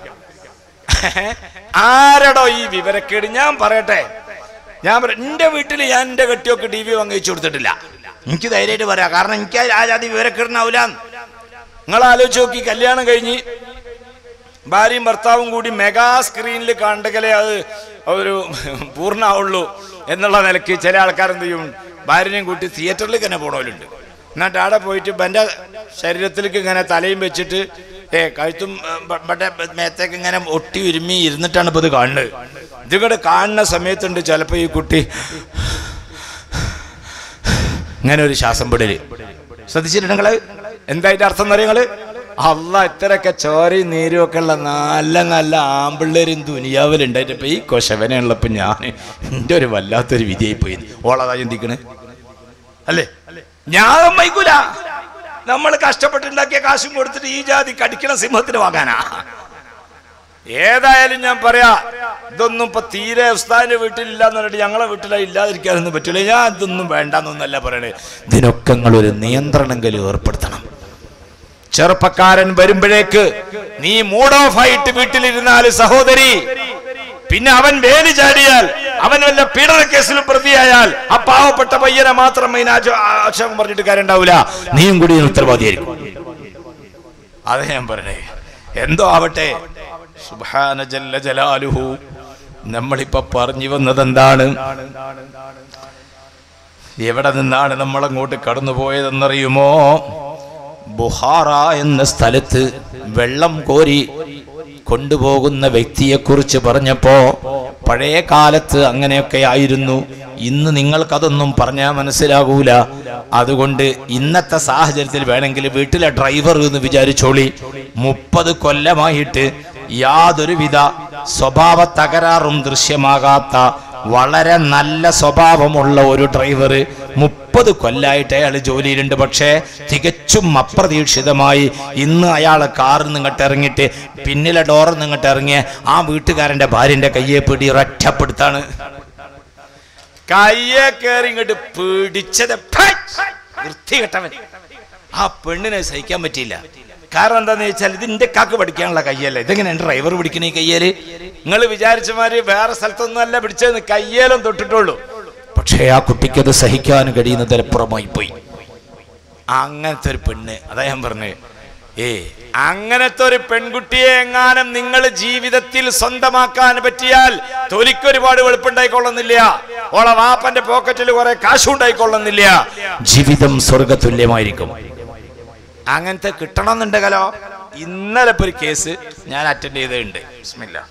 S1: ആരടോ ഈ വിവരക്കേട്? ഞാൻ പറയട്ടെ, എന്റെ വീട്ടിൽ ഞാൻ എന്റെ കെട്ടിയൊക്കെ TV വാങ്ങിച്ചു കൊടുത്തിട്ടില്ല. എനിക്ക് ധൈര്യമായിട്ട് പറയാം. കാരണം എനിക്ക് ആ ജാതി വിവരക്കേടിനാവില്ല. നിങ്ങൾ ആലോചിച്ച് നോക്കി, കല്യാണം കഴിഞ്ഞ് ഭാര്യയും ഭർത്താവും കൂടി മെഗാ സ്ക്രീനിൽ കണ്ടെങ്കിലേ അത് ഒരു പൂർണ്ണമാവുള്ളൂ എന്നുള്ള നിലയ്ക്ക് ചില ആൾക്കാരെന്ത് ചെയ്യും, ഭാര്യനെയും കൂട്ടി തിയേറ്ററിലേക്ക് തന്നെ പോണവരുണ്ട്. എന്നിട്ട് അവിടെ പോയിട്ട് എൻ്റെ ശരീരത്തിലേക്ക് ഇങ്ങനെ തലയും വെച്ചിട്ട് കഴുത്തും മേത്തേക്ക് ഇങ്ങനെ ഒട്ടി ഉരുമ്മി ഇരുന്നിട്ടാണ് ഇപ്പോൾ ഇത് കാണുന്നത്. ഇതിവിടെ കാണുന്ന സമയത്തുണ്ട് ചിലപ്പോൾ ഈ കുട്ടി ഇങ്ങനെ ഒരു ശ്വാസം വിടല്. ശ്രദ്ധിച്ചിട്ടുണ്ട് നിങ്ങൾ? എന്തായിട്ട് അർത്ഥം എന്ന് പറയുന്നത്? അല്ല, ഇത്രയൊക്കെ ചോരയും നീരും ഒക്കെ ഉള്ള നല്ല നല്ല ആമ്പിള്ളേരും ദുനിയാവിലുണ്ടായിട്ട് ഇപ്പം ഈ കൊശവനുള്ളപ്പോൾ ഞാൻ എൻ്റെ ഒരു വല്ലാത്തൊരു വിധിയായി പോയി. ഓളതാ ചിന്തിക്കണേ അല്ലേ? ഞാൻ വൈകൂല. നമ്മൾ കഷ്ടപ്പെട്ടുണ്ടാക്കിയ കാശും കൊടുത്തിട്ട് ഈ ജാതി കടിക്കണ സിംഹത്തിന് വാങ്ങാനാ. ഏതായാലും ഞാൻ പറയാ, ഇതൊന്നും ഇപ്പൊ തീരെ ഉസ്താദിന്റെ വീട്ടിലില്ലാന്ന് പറഞ്ഞിട്ട് ഞങ്ങളെ വീട്ടിലെ ഇല്ലാതിരിക്കാനൊന്നും പറ്റില്ല. ഞാൻ ഇതൊന്നും വേണ്ടെന്നൊന്നല്ല പറയണേ. ഇതിനൊക്കെ നിങ്ങളൊരു നിയന്ത്രണമെങ്കിലും ഏർപ്പെടുത്തണം. ചെറുപ്പക്കാരൻ വരുമ്പോഴേക്ക് നീ മൂഡ് ഓഫ് ആയിട്ട് വീട്ടിലിരുന്നാൽ സഹോദരി, പിന്നെ അവൻ വേലി ചാടിയാൽ, അവൻ വല്ല പീഡന കേസിലും പ്രതിയായാൽ ആ പാവപ്പെട്ട പയ്യനെ മാത്രം ആക്ഷേപം പറഞ്ഞിട്ട് കാര്യം ഉണ്ടാവില്ല, നീയും കൂടി ഉത്തരവാദിയായിരിക്കും. അതെ ഞാൻ പറയണേ. എന്തോ ആവട്ടെ, സുബ്ഹാന ജല്ല ജലാലുഹു. നമ്മളിപ്പോ പറഞ്ഞു വന്നത് എന്താണ്? എവിടെ നിന്നാണ് നമ്മളങ്ങോട്ട് കടന്നുപോയതെന്നറിയുമോ? ബുഹാറ എന്ന സ്ഥലത്ത് വെള്ളം കോരി കൊണ്ടുപോകുന്ന വ്യക്തിയെക്കുറിച്ച് പറഞ്ഞപ്പോ പഴയ കാലത്ത് അങ്ങനെയൊക്കെ ആയിരുന്നു. ഇന്ന് നിങ്ങൾക്കതൊന്നും പറഞ്ഞാൽ മനസ്സിലാകൂല. അതുകൊണ്ട് ഇന്നത്തെ സാഹചര്യത്തിൽ വേണമെങ്കിൽ വീട്ടിലെ ഡ്രൈവർ എന്ന് വിചാരിച്ചോളി. 30 കൊല്ലമായിട്ട് യാതൊരുവിധ സ്വഭാവ തകരാറും ദൃശ്യമാകാത്ത വളരെ നല്ല സ്വഭാവമുള്ള ഒരു ഡ്രൈവർ 30 കൊല്ലമായിട്ട് അയാൾ ജോലിയിലുണ്ട്. പക്ഷേ തികച്ചും അപ്രതീക്ഷിതമായി ഇന്ന് അയാൾ കാറിൽ നിന്നിട്ട് ഇറങ്ങിയിട്ട് പിന്നിലെ ഡോറിൽ നിന്നിട്ട് ഇറങ്ങിയ ആ വീട്ടുകാരൻ്റെ ഭാര്യൻ്റെ കയ്യെ പിടി ഒരൊറ്റപ്പെടുത്താണ്. കയ്യെ കയറി ഇങ്ങോട്ട് പിടിച്ചത് വൃത്തികെട്ടവൻ. ആ പെണ്ണിനെ സഹിക്കാൻ പറ്റിയില്ല. കാരണം എന്താന്ന് വെച്ചാൽ ഇത് എന്റെ കാക്ക് പഠിക്കാനുള്ള കയ്യല്ലേ, ഇതെങ്ങനെ ഡ്രൈവർ പിടിക്കണ ഈ കയ്യേല്? നിങ്ങൾ വിചാരിച്ചമാര് വേറെ സ്ഥലത്തൊന്നും അല്ല പിടിച്ചതെന്ന്, കയ്യേലും തൊട്ടിട്ടുള്ളൂ. പക്ഷേ ആ കുട്ടിക്കത് സഹിക്കാൻ കഴിയുന്നതിലപ്പുറമായി പോയി. അങ്ങനത്തെ ഒരു പെണ്ണ്, അതാ ഞാൻ പറഞ്ഞേ, അങ്ങനത്തെ ഒരു പെൺകുട്ടിയെ എങ്ങാനും നിങ്ങൾ ജീവിതത്തിൽ സ്വന്തമാക്കാൻ പറ്റിയാൽ തൊലിക്ക് ഒരുപാട് വെളുപ്പുണ്ടായിക്കൊള്ളുന്നില്ല, ഓളെ വാപ്പന്റെ പോക്കറ്റിൽ കുറെ കാശുണ്ടായിക്കൊള്ളുന്നില്ല, ജീവിതം സ്വർഗതുല്യമായിരിക്കും. അങ്ങനത്തെ കിട്ടണമെന്നുണ്ടെങ്കിലോ, ഇന്നലെ ഇപ്പൊ ഒരു കേസ് ഞാൻ അറ്റൻഡ് ചെയ്തിട്ടുണ്ട്. ബിസ്മില്ലാ.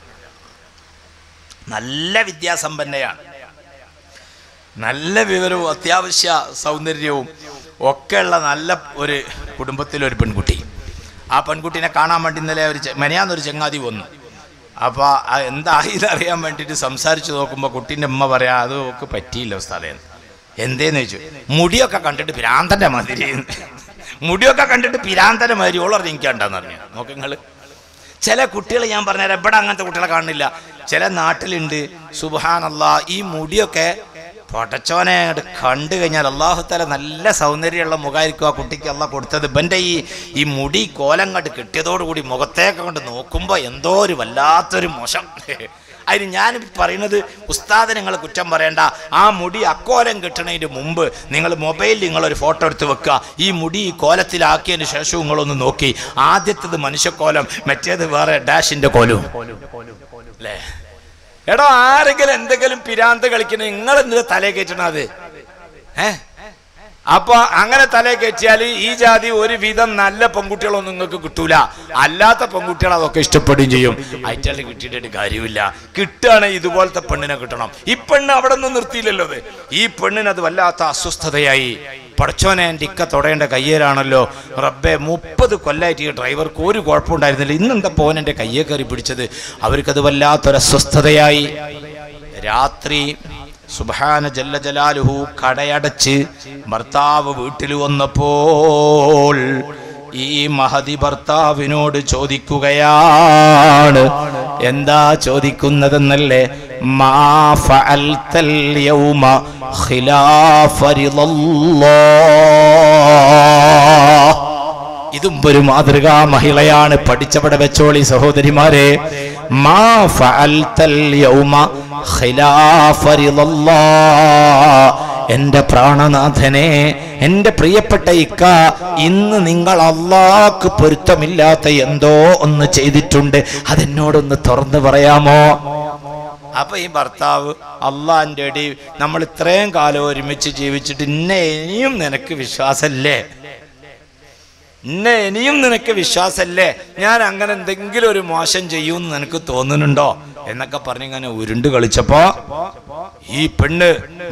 S1: നല്ല വിദ്യാസമ്പന്നയാണ്, നല്ല വിവരവും അത്യാവശ്യ സൗന്ദര്യവും ഒക്കെയുള്ള നല്ല ഒരു കുടുംബത്തിലൊരു പെൺകുട്ടി. ആ പെൺകുട്ടീനെ കാണാൻ വേണ്ടി ഇന്നലെ മെനയാന്നൊരു ചങ്ങാതി വന്നു. അപ്പോൾ എന്തായിന്നറിയാൻ വേണ്ടിയിട്ട് സംസാരിച്ച് നോക്കുമ്പോൾ കുട്ടീൻ്റെ അമ്മ പറയാം, അത് ഒക്കെ പറ്റിയില്ല ഉസ്താദേന്ന്. എന്തേന്ന് ചോദിച്ചു. മുടിയൊക്കെ കണ്ടിട്ട് പിരാന്തൻ്റെ മാതിരി, മുടിയൊക്കെ കണ്ടിട്ട് പിരാന്തൻ്റെ മാതിരി ഓൾ പറഞ്ഞ് എനിക്കുണ്ടെന്ന് പറഞ്ഞു. നോക്ക് നിങ്ങൾ, ചില കുട്ടികൾ ഞാൻ പറഞ്ഞുതരാം, ഇവിടെ അങ്ങനത്തെ കുട്ടികളെ കാണുന്നില്ല, ചില നാട്ടിലുണ്ട്. സുബ്ഹാനല്ലാഹ്, ഈ മുടിയൊക്കെ പൊട്ടച്ചോനെ കണ്ടു കഴിഞ്ഞാൽ അല്ലാഹു തആല നല്ല സൗന്ദര്യമുള്ള മുഖമായിരിക്കും ആ കുട്ടിക്ക് അല്ലാഹ് കൊടുത്തത്. ഇവൻ്റെ ഈ മുടി കോലം കണ്ട് കിട്ടിയതോടുകൂടി മുഖത്തേക്ക് കൊണ്ട് നോക്കുമ്പോൾ എന്തോ ഒരു വല്ലാത്തൊരു മോശം. അതിന് ഞാൻ പറയുന്നത്, ഉസ്താദ് നിങ്ങൾ കുറ്റം പറയണ്ട. ആ മുടി അക്കോലം കിട്ടണതിന് മുമ്പ് നിങ്ങൾ മൊബൈലിൽ നിങ്ങളൊരു ഫോട്ടോ എടുത്ത് വെക്കുക. ഈ മുടി ഈ കോലത്തിലാക്കിയതിന് ശേഷം നിങ്ങളൊന്ന് നോക്കി, ആദ്യത്തേത് മനുഷ്യക്കോലം, മറ്റേത് വേറെ ഡാഷിന്റെ കോലവും അല്ലേ? എടോ, ആരെങ്കിലും എന്തെങ്കിലും പിരാന്ത് കളിക്കണ നിങ്ങൾ എന്തിനാ തലേ കയറ്റണം അത്? അപ്പൊ അങ്ങനെ തലേ കയറ്റിയാൽ ഈ ജാതി ഒരുവിധം നല്ല പെൺകുട്ടികളൊന്നും നിങ്ങൾക്ക് കിട്ടൂല. അല്ലാത്ത പെൺകുട്ടികൾ അതൊക്കെ ഇഷ്ടപ്പെടുകയും ചെയ്യും. അയച്ചാല് കിട്ടിയിട്ട് കാര്യമില്ല. കിട്ടുകയാണെങ്കിൽ ഇതുപോലത്തെ പെണ്ണിനെ കിട്ടണം. ഈ പെണ്ണ് അവിടെ നിന്ന് നിർത്തിയില്ലല്ലോ. അത് ഈ പെണ്ണിനത് വല്ലാത്ത അസ്വസ്ഥതയായി. പടച്ചോനെ, എൻ്റെ ഇക്ക തൊടേണ്ട കയ്യേലാണല്ലോ റബ്ബെ, 30 കൊല്ലമായിട്ട് ഈ ഡ്രൈവർക്ക് ഒരു കുഴപ്പമുണ്ടായിരുന്നില്ല, ഇന്നെന്താ പോൻ എൻ്റെ കയ്യെ കയറി പിടിച്ചത്? അവർക്കത് വല്ലാത്തൊരസ്വസ്ഥതയായി. രാത്രി സുബ്ഹാന ജല്ല ജലാലുഹു കടയടച്ച് ഭർത്താവ് വീട്ടിൽ വന്നപ്പോൾ ഈ മഹദി ഭർത്താവിനോട് ചോദിക്കുകയാണ്. എന്താ ചോദിക്കുന്നതെന്നല്ലേ? മാ ഫഅൽതൽ യൗമ ഖിലാഫ റിളല്ലാഹ്. ഇതും ഒരു മാതൃകാ മഹിളയാണ്. പഠിച്ചവിടെ വെച്ചോളി സഹോദരിമാരെ. മാ ഫഅൽതൽ യൗമ ഖിലാഫ റിളല്ലാഹ്. എൻ്റെ പ്രാണനാഥനെ, എൻ്റെ പ്രിയപ്പെട്ട ഇക്ക, ഇന്ന് നിങ്ങൾ അല്ലാഹ്ക്ക് പൊരുത്തമില്ലാത്ത എന്തോ ഒന്ന് ചെയ്തിട്ടുണ്ട്, അതെന്നോടൊന്ന് തുറന്നു പറയാമോ? അപ്പൊ ഈ ഭർത്താവ്, അള്ളാന്റെ അടി, നമ്മൾ ഇത്രയും കാലം ഒരുമിച്ച് ജീവിച്ചിട്ട് ഇനിയും നിനക്ക് വിശ്വാസല്ലേ? ഇനിയും നിനക്ക് വിശ്വാസല്ലേ? ഞാൻ അങ്ങനെ എന്തെങ്കിലും ഒരു മോശം ചെയ്യുമെന്ന് നിനക്ക് തോന്നുന്നുണ്ടോ എന്നൊക്കെ പറഞ്ഞിങ്ങനെ ഉരുണ്ട് കളിച്ചപ്പോ ഈ പെണ്ണ്,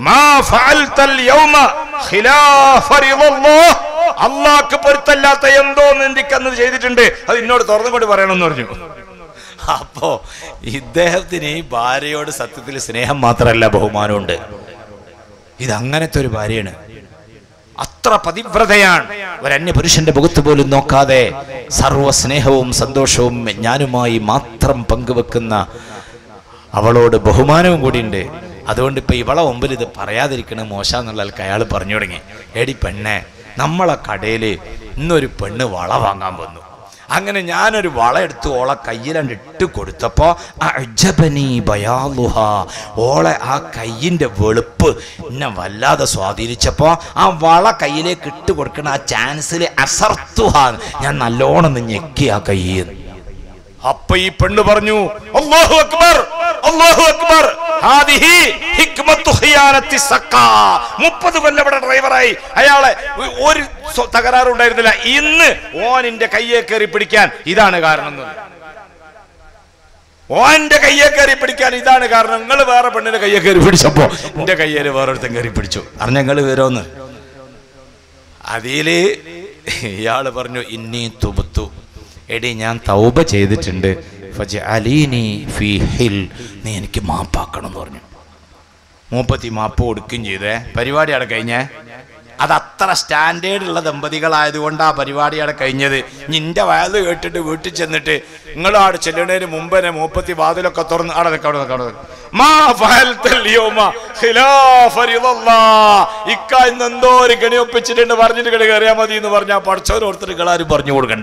S1: അള്ളാഹ്ക്ക് പൊരുത്തല്ലാത്ത എന്തോ നിന്ദിക്കന്ന് ചെയ്തിട്ടുണ്ട്, അത് എന്നോട് തുറന്നുകൊണ്ട് പറയണമെന്ന് പറഞ്ഞു. അപ്പോ ഇദ്ദേഹത്തിന് ഈ ഭാര്യയോട് സത്യത്തിൽ സ്നേഹം മാത്രമല്ല, ബഹുമാനമുണ്ട്. ഇതങ്ങനത്തെ ഒരു ഭാര്യയാണ്, അത്ര പതിവ്രതയാണ്. ഒരന്യ പുരുഷന്റെ മുഖത്ത് പോലും നോക്കാതെ സർവ്വ സ്നേഹവും സന്തോഷവും ഞാനുമായി മാത്രം പങ്കുവെക്കുന്ന അവളോട് ബഹുമാനവും കൂടിയുണ്ട്. അതുകൊണ്ട് ഇപ്പൊ ഇവളെ മുമ്പിൽ ഇത് പറയാതിരിക്കണ മോശമെന്നുള്ള ആൾക്ക് അയാൾ പറഞ്ഞു തുടങ്ങി. എടി പെണ്ണെ, നമ്മളെ കടയില് ഇന്നൊരു പെണ്ണ് വള വാങ്ങാൻ വന്നു. അങ്ങനെ ഞാനൊരു വള എടുത്ത് ഓളെ കയ്യിലാണ്ട് ഇട്ട് കൊടുത്തപ്പോ അഅ്ജബനി ബയാലുഹാ, ഓളെ ആ കയ്യിന്റെ വെളുപ്പ് എന്നെ വല്ലാതെ സ്വാധീനിച്ചപ്പോ ആ വള കയ്യിലേക്ക് ഇട്ട് കൊടുക്കണ ആ ചാൻസിൽ അസർത്തുഹാ, ഞാൻ നല്ലോണം ഞെക്കി ആ കയ്യിൽ. അപ്പൊ ഈ പെണ്ണ് പറഞ്ഞു, അല്ലാഹു അക്ബർ, അല്ലാഹു അക്ബർ,
S2: ഹാദിഹി ഹിക്മത്തു ഖിയാനത്തി സഖാ. 30 കൊല്ലം ഇവിടെ ഡ്രൈവറായി, അയാളെ ഒരു തകരാറുണ്ടായിരുന്നില്ല. ഇന്ന് ഓനിന്റെ കയ്യെ കയറി പിടിക്കാൻ ഇതാണ് കാരണം. ഓന്റെ കയ്യെ കയറി പിടിക്കാൻ ഇതാണ് കാരണം. നിങ്ങൾ വേറെ പെണ്ണിന്റെ കയ്യെ കയറി പിടിച്ചപ്പോ എന്റെ കയ്യേല് വേറൊരുത്തൻ കയറി പിടിച്ചു. അറിഞ്ഞ നിങ്ങള് വരോന്ന്. അതില് ഇയാള് പറഞ്ഞു, ഇന്നി തുബ്തു, എടി ഞാൻ തൗബ ചെയ്തിട്ടുണ്ട്, ഫജ്അലീനി ഫീ ഹിൽ, നീ എനിക്ക് മാപ്പാക്കണം എന്ന് പറഞ്ഞു. മൂപ്പത്തി മാപ്പ് കൊടുക്കുകയും ചെയ്തേ. പരിപാടി അവിടെ കഴിഞ്ഞേ. അത് അത്ര സ്റ്റാൻഡേർഡ് ഉള്ള ദമ്പതികളായതുകൊണ്ട് ആ പരിപാടി അവിടെ കഴിഞ്ഞത്. നിന്റെ വയത് കേട്ടിട്ട് വീട്ടിൽ ചെന്നിട്ട് നിങ്ങൾ അവിടെ ചെല്ലുന്നതിന് മുമ്പ് തന്നെ മൂപ്പത്തി വാതിലൊക്കെ തുറന്ന് അവിടെ ഇക്ക ഇന്ന് എന്തോ ഒരു കണി ഒപ്പിച്ചിട്ടുണ്ട്, പറഞ്ഞിട്ട് കണി കയറിയാൽ മതി എന്ന് പറഞ്ഞാൽ പഠിച്ചവരോർത്തിട്ട് കളാരും പറഞ്ഞു കൊടുക്കണ്ട.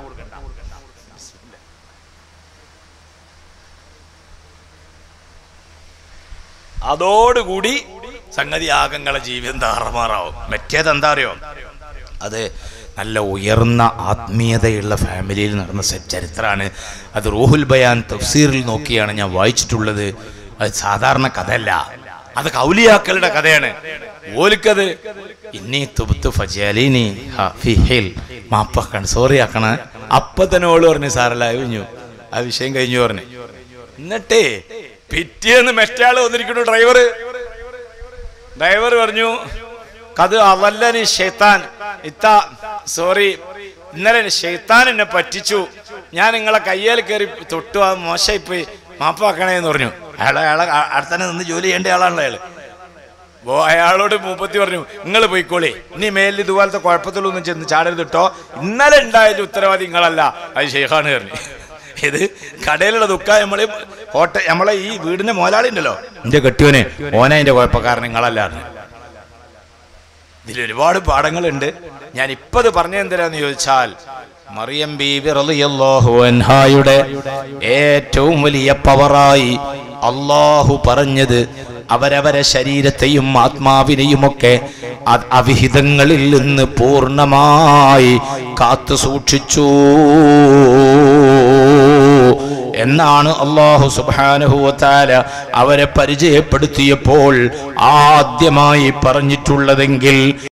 S2: അതോടുകൂടി സംഗതി ആകങ്ങളെ ജീവിതം താറുമാറാവും. മറ്റേതെന്താ അറിയോ, അത് നല്ല ഉയർന്ന ആത്മീയതയുള്ള ഫാമിലിയിൽ നടന്ന ചരിത്രമാണ്. അത് റൂഹുൽ ബയാൻ തഫ്സീറിൽ നോക്കിയാണ് ഞാൻ വായിച്ചിട്ടുള്ളത്. അത് സാധാരണ കഥയല്ല, അത് ഔലിയാക്കളുടെ കഥയാണ്. ഓലിക്കത് ഇന്നി തുബ്തു ഫജ്അലീനി ഫീ ഹിൽ, മാപ്പാക്കണം, സോറി ആക്കണ. അപ്പൊ തന്നെ ഓള് പറഞ്ഞു സാറല്ല കഴിഞ്ഞു, ആ വിഷയം കഴിഞ്ഞു പറഞ്ഞു. എന്നിട്ടേ പിറ്റേന്ന് മറ്റാള് വന്നിരിക്കുന്നു. ഡ്രൈവർ പറഞ്ഞു, കത് അവല്ലനി ഷെയ്ത്താൻ ഇത്ത, സോറി, ഇന്നലെ ഷെയ്ത്താൻ എന്നെ പറ്റിച്ചു, ഞാൻ നിങ്ങളെ കയ്യേൽ കയറി തൊട്ടു, അത് മോശമായിപ്പോയി, മാപ്പാക്കണേന്ന് പറഞ്ഞു. അയാളെ അടുത്തന്നെ നിന്ന് ജോലി ചെയ്യേണ്ട ആളാണല്ലോ അയാള്. അയാളോട് മൂപ്പത്തി പറഞ്ഞു, നിങ്ങൾ പോയിക്കോളി, ഇനി മേലിൽ ഇതുപോലത്തെ കുഴപ്പത്തിലൊന്നും ചെന്ന് ചാടരുത് കേട്ടോ, ഇന്നലെ ഉണ്ടായാലും ഉത്തരവാദി നിങ്ങളല്ല, അത് ഷെയ്ഖാണ് പറഞ്ഞു. ഇത് കടയിലുള്ള ദുഃഖ നമ്മളെ ഈ വീടിന്റെ മോലാളി ഉണ്ടല്ലോ, എന്റെ കെട്ടിയോനെ, ഓനെ അതിന്റെ കുഴപ്പക്കാരൻ നിങ്ങളല്ല. ഇതിൽ ഒരുപാട് പാഠങ്ങളുണ്ട്. ഞാൻ ഇപ്പത് പറഞ്ഞെന്തിനാന്ന് ചോദിച്ചാൽ, മറിയം ബീബി റളിയല്ലാഹു അൻഹായുടെ ഏറ്റവും വലിയ പവറായി അള്ളാഹു പറഞ്ഞത് അവരവരെ ശരീരത്തെയും ആത്മാവിനെയുമൊക്കെ അവിഹിതങ്ങളിൽ നിന്ന് പൂർണ്ണമായി കാത്തു സൂക്ഷിച്ചു എന്നാണ് അല്ലാഹു സുബ്ഹാനഹു വ തആല അവരെ പരിചയപ്പെടുത്തിയപ്പോൾ ആദ്യമായി പറഞ്ഞിട്ടുള്ളതെങ്കിൽ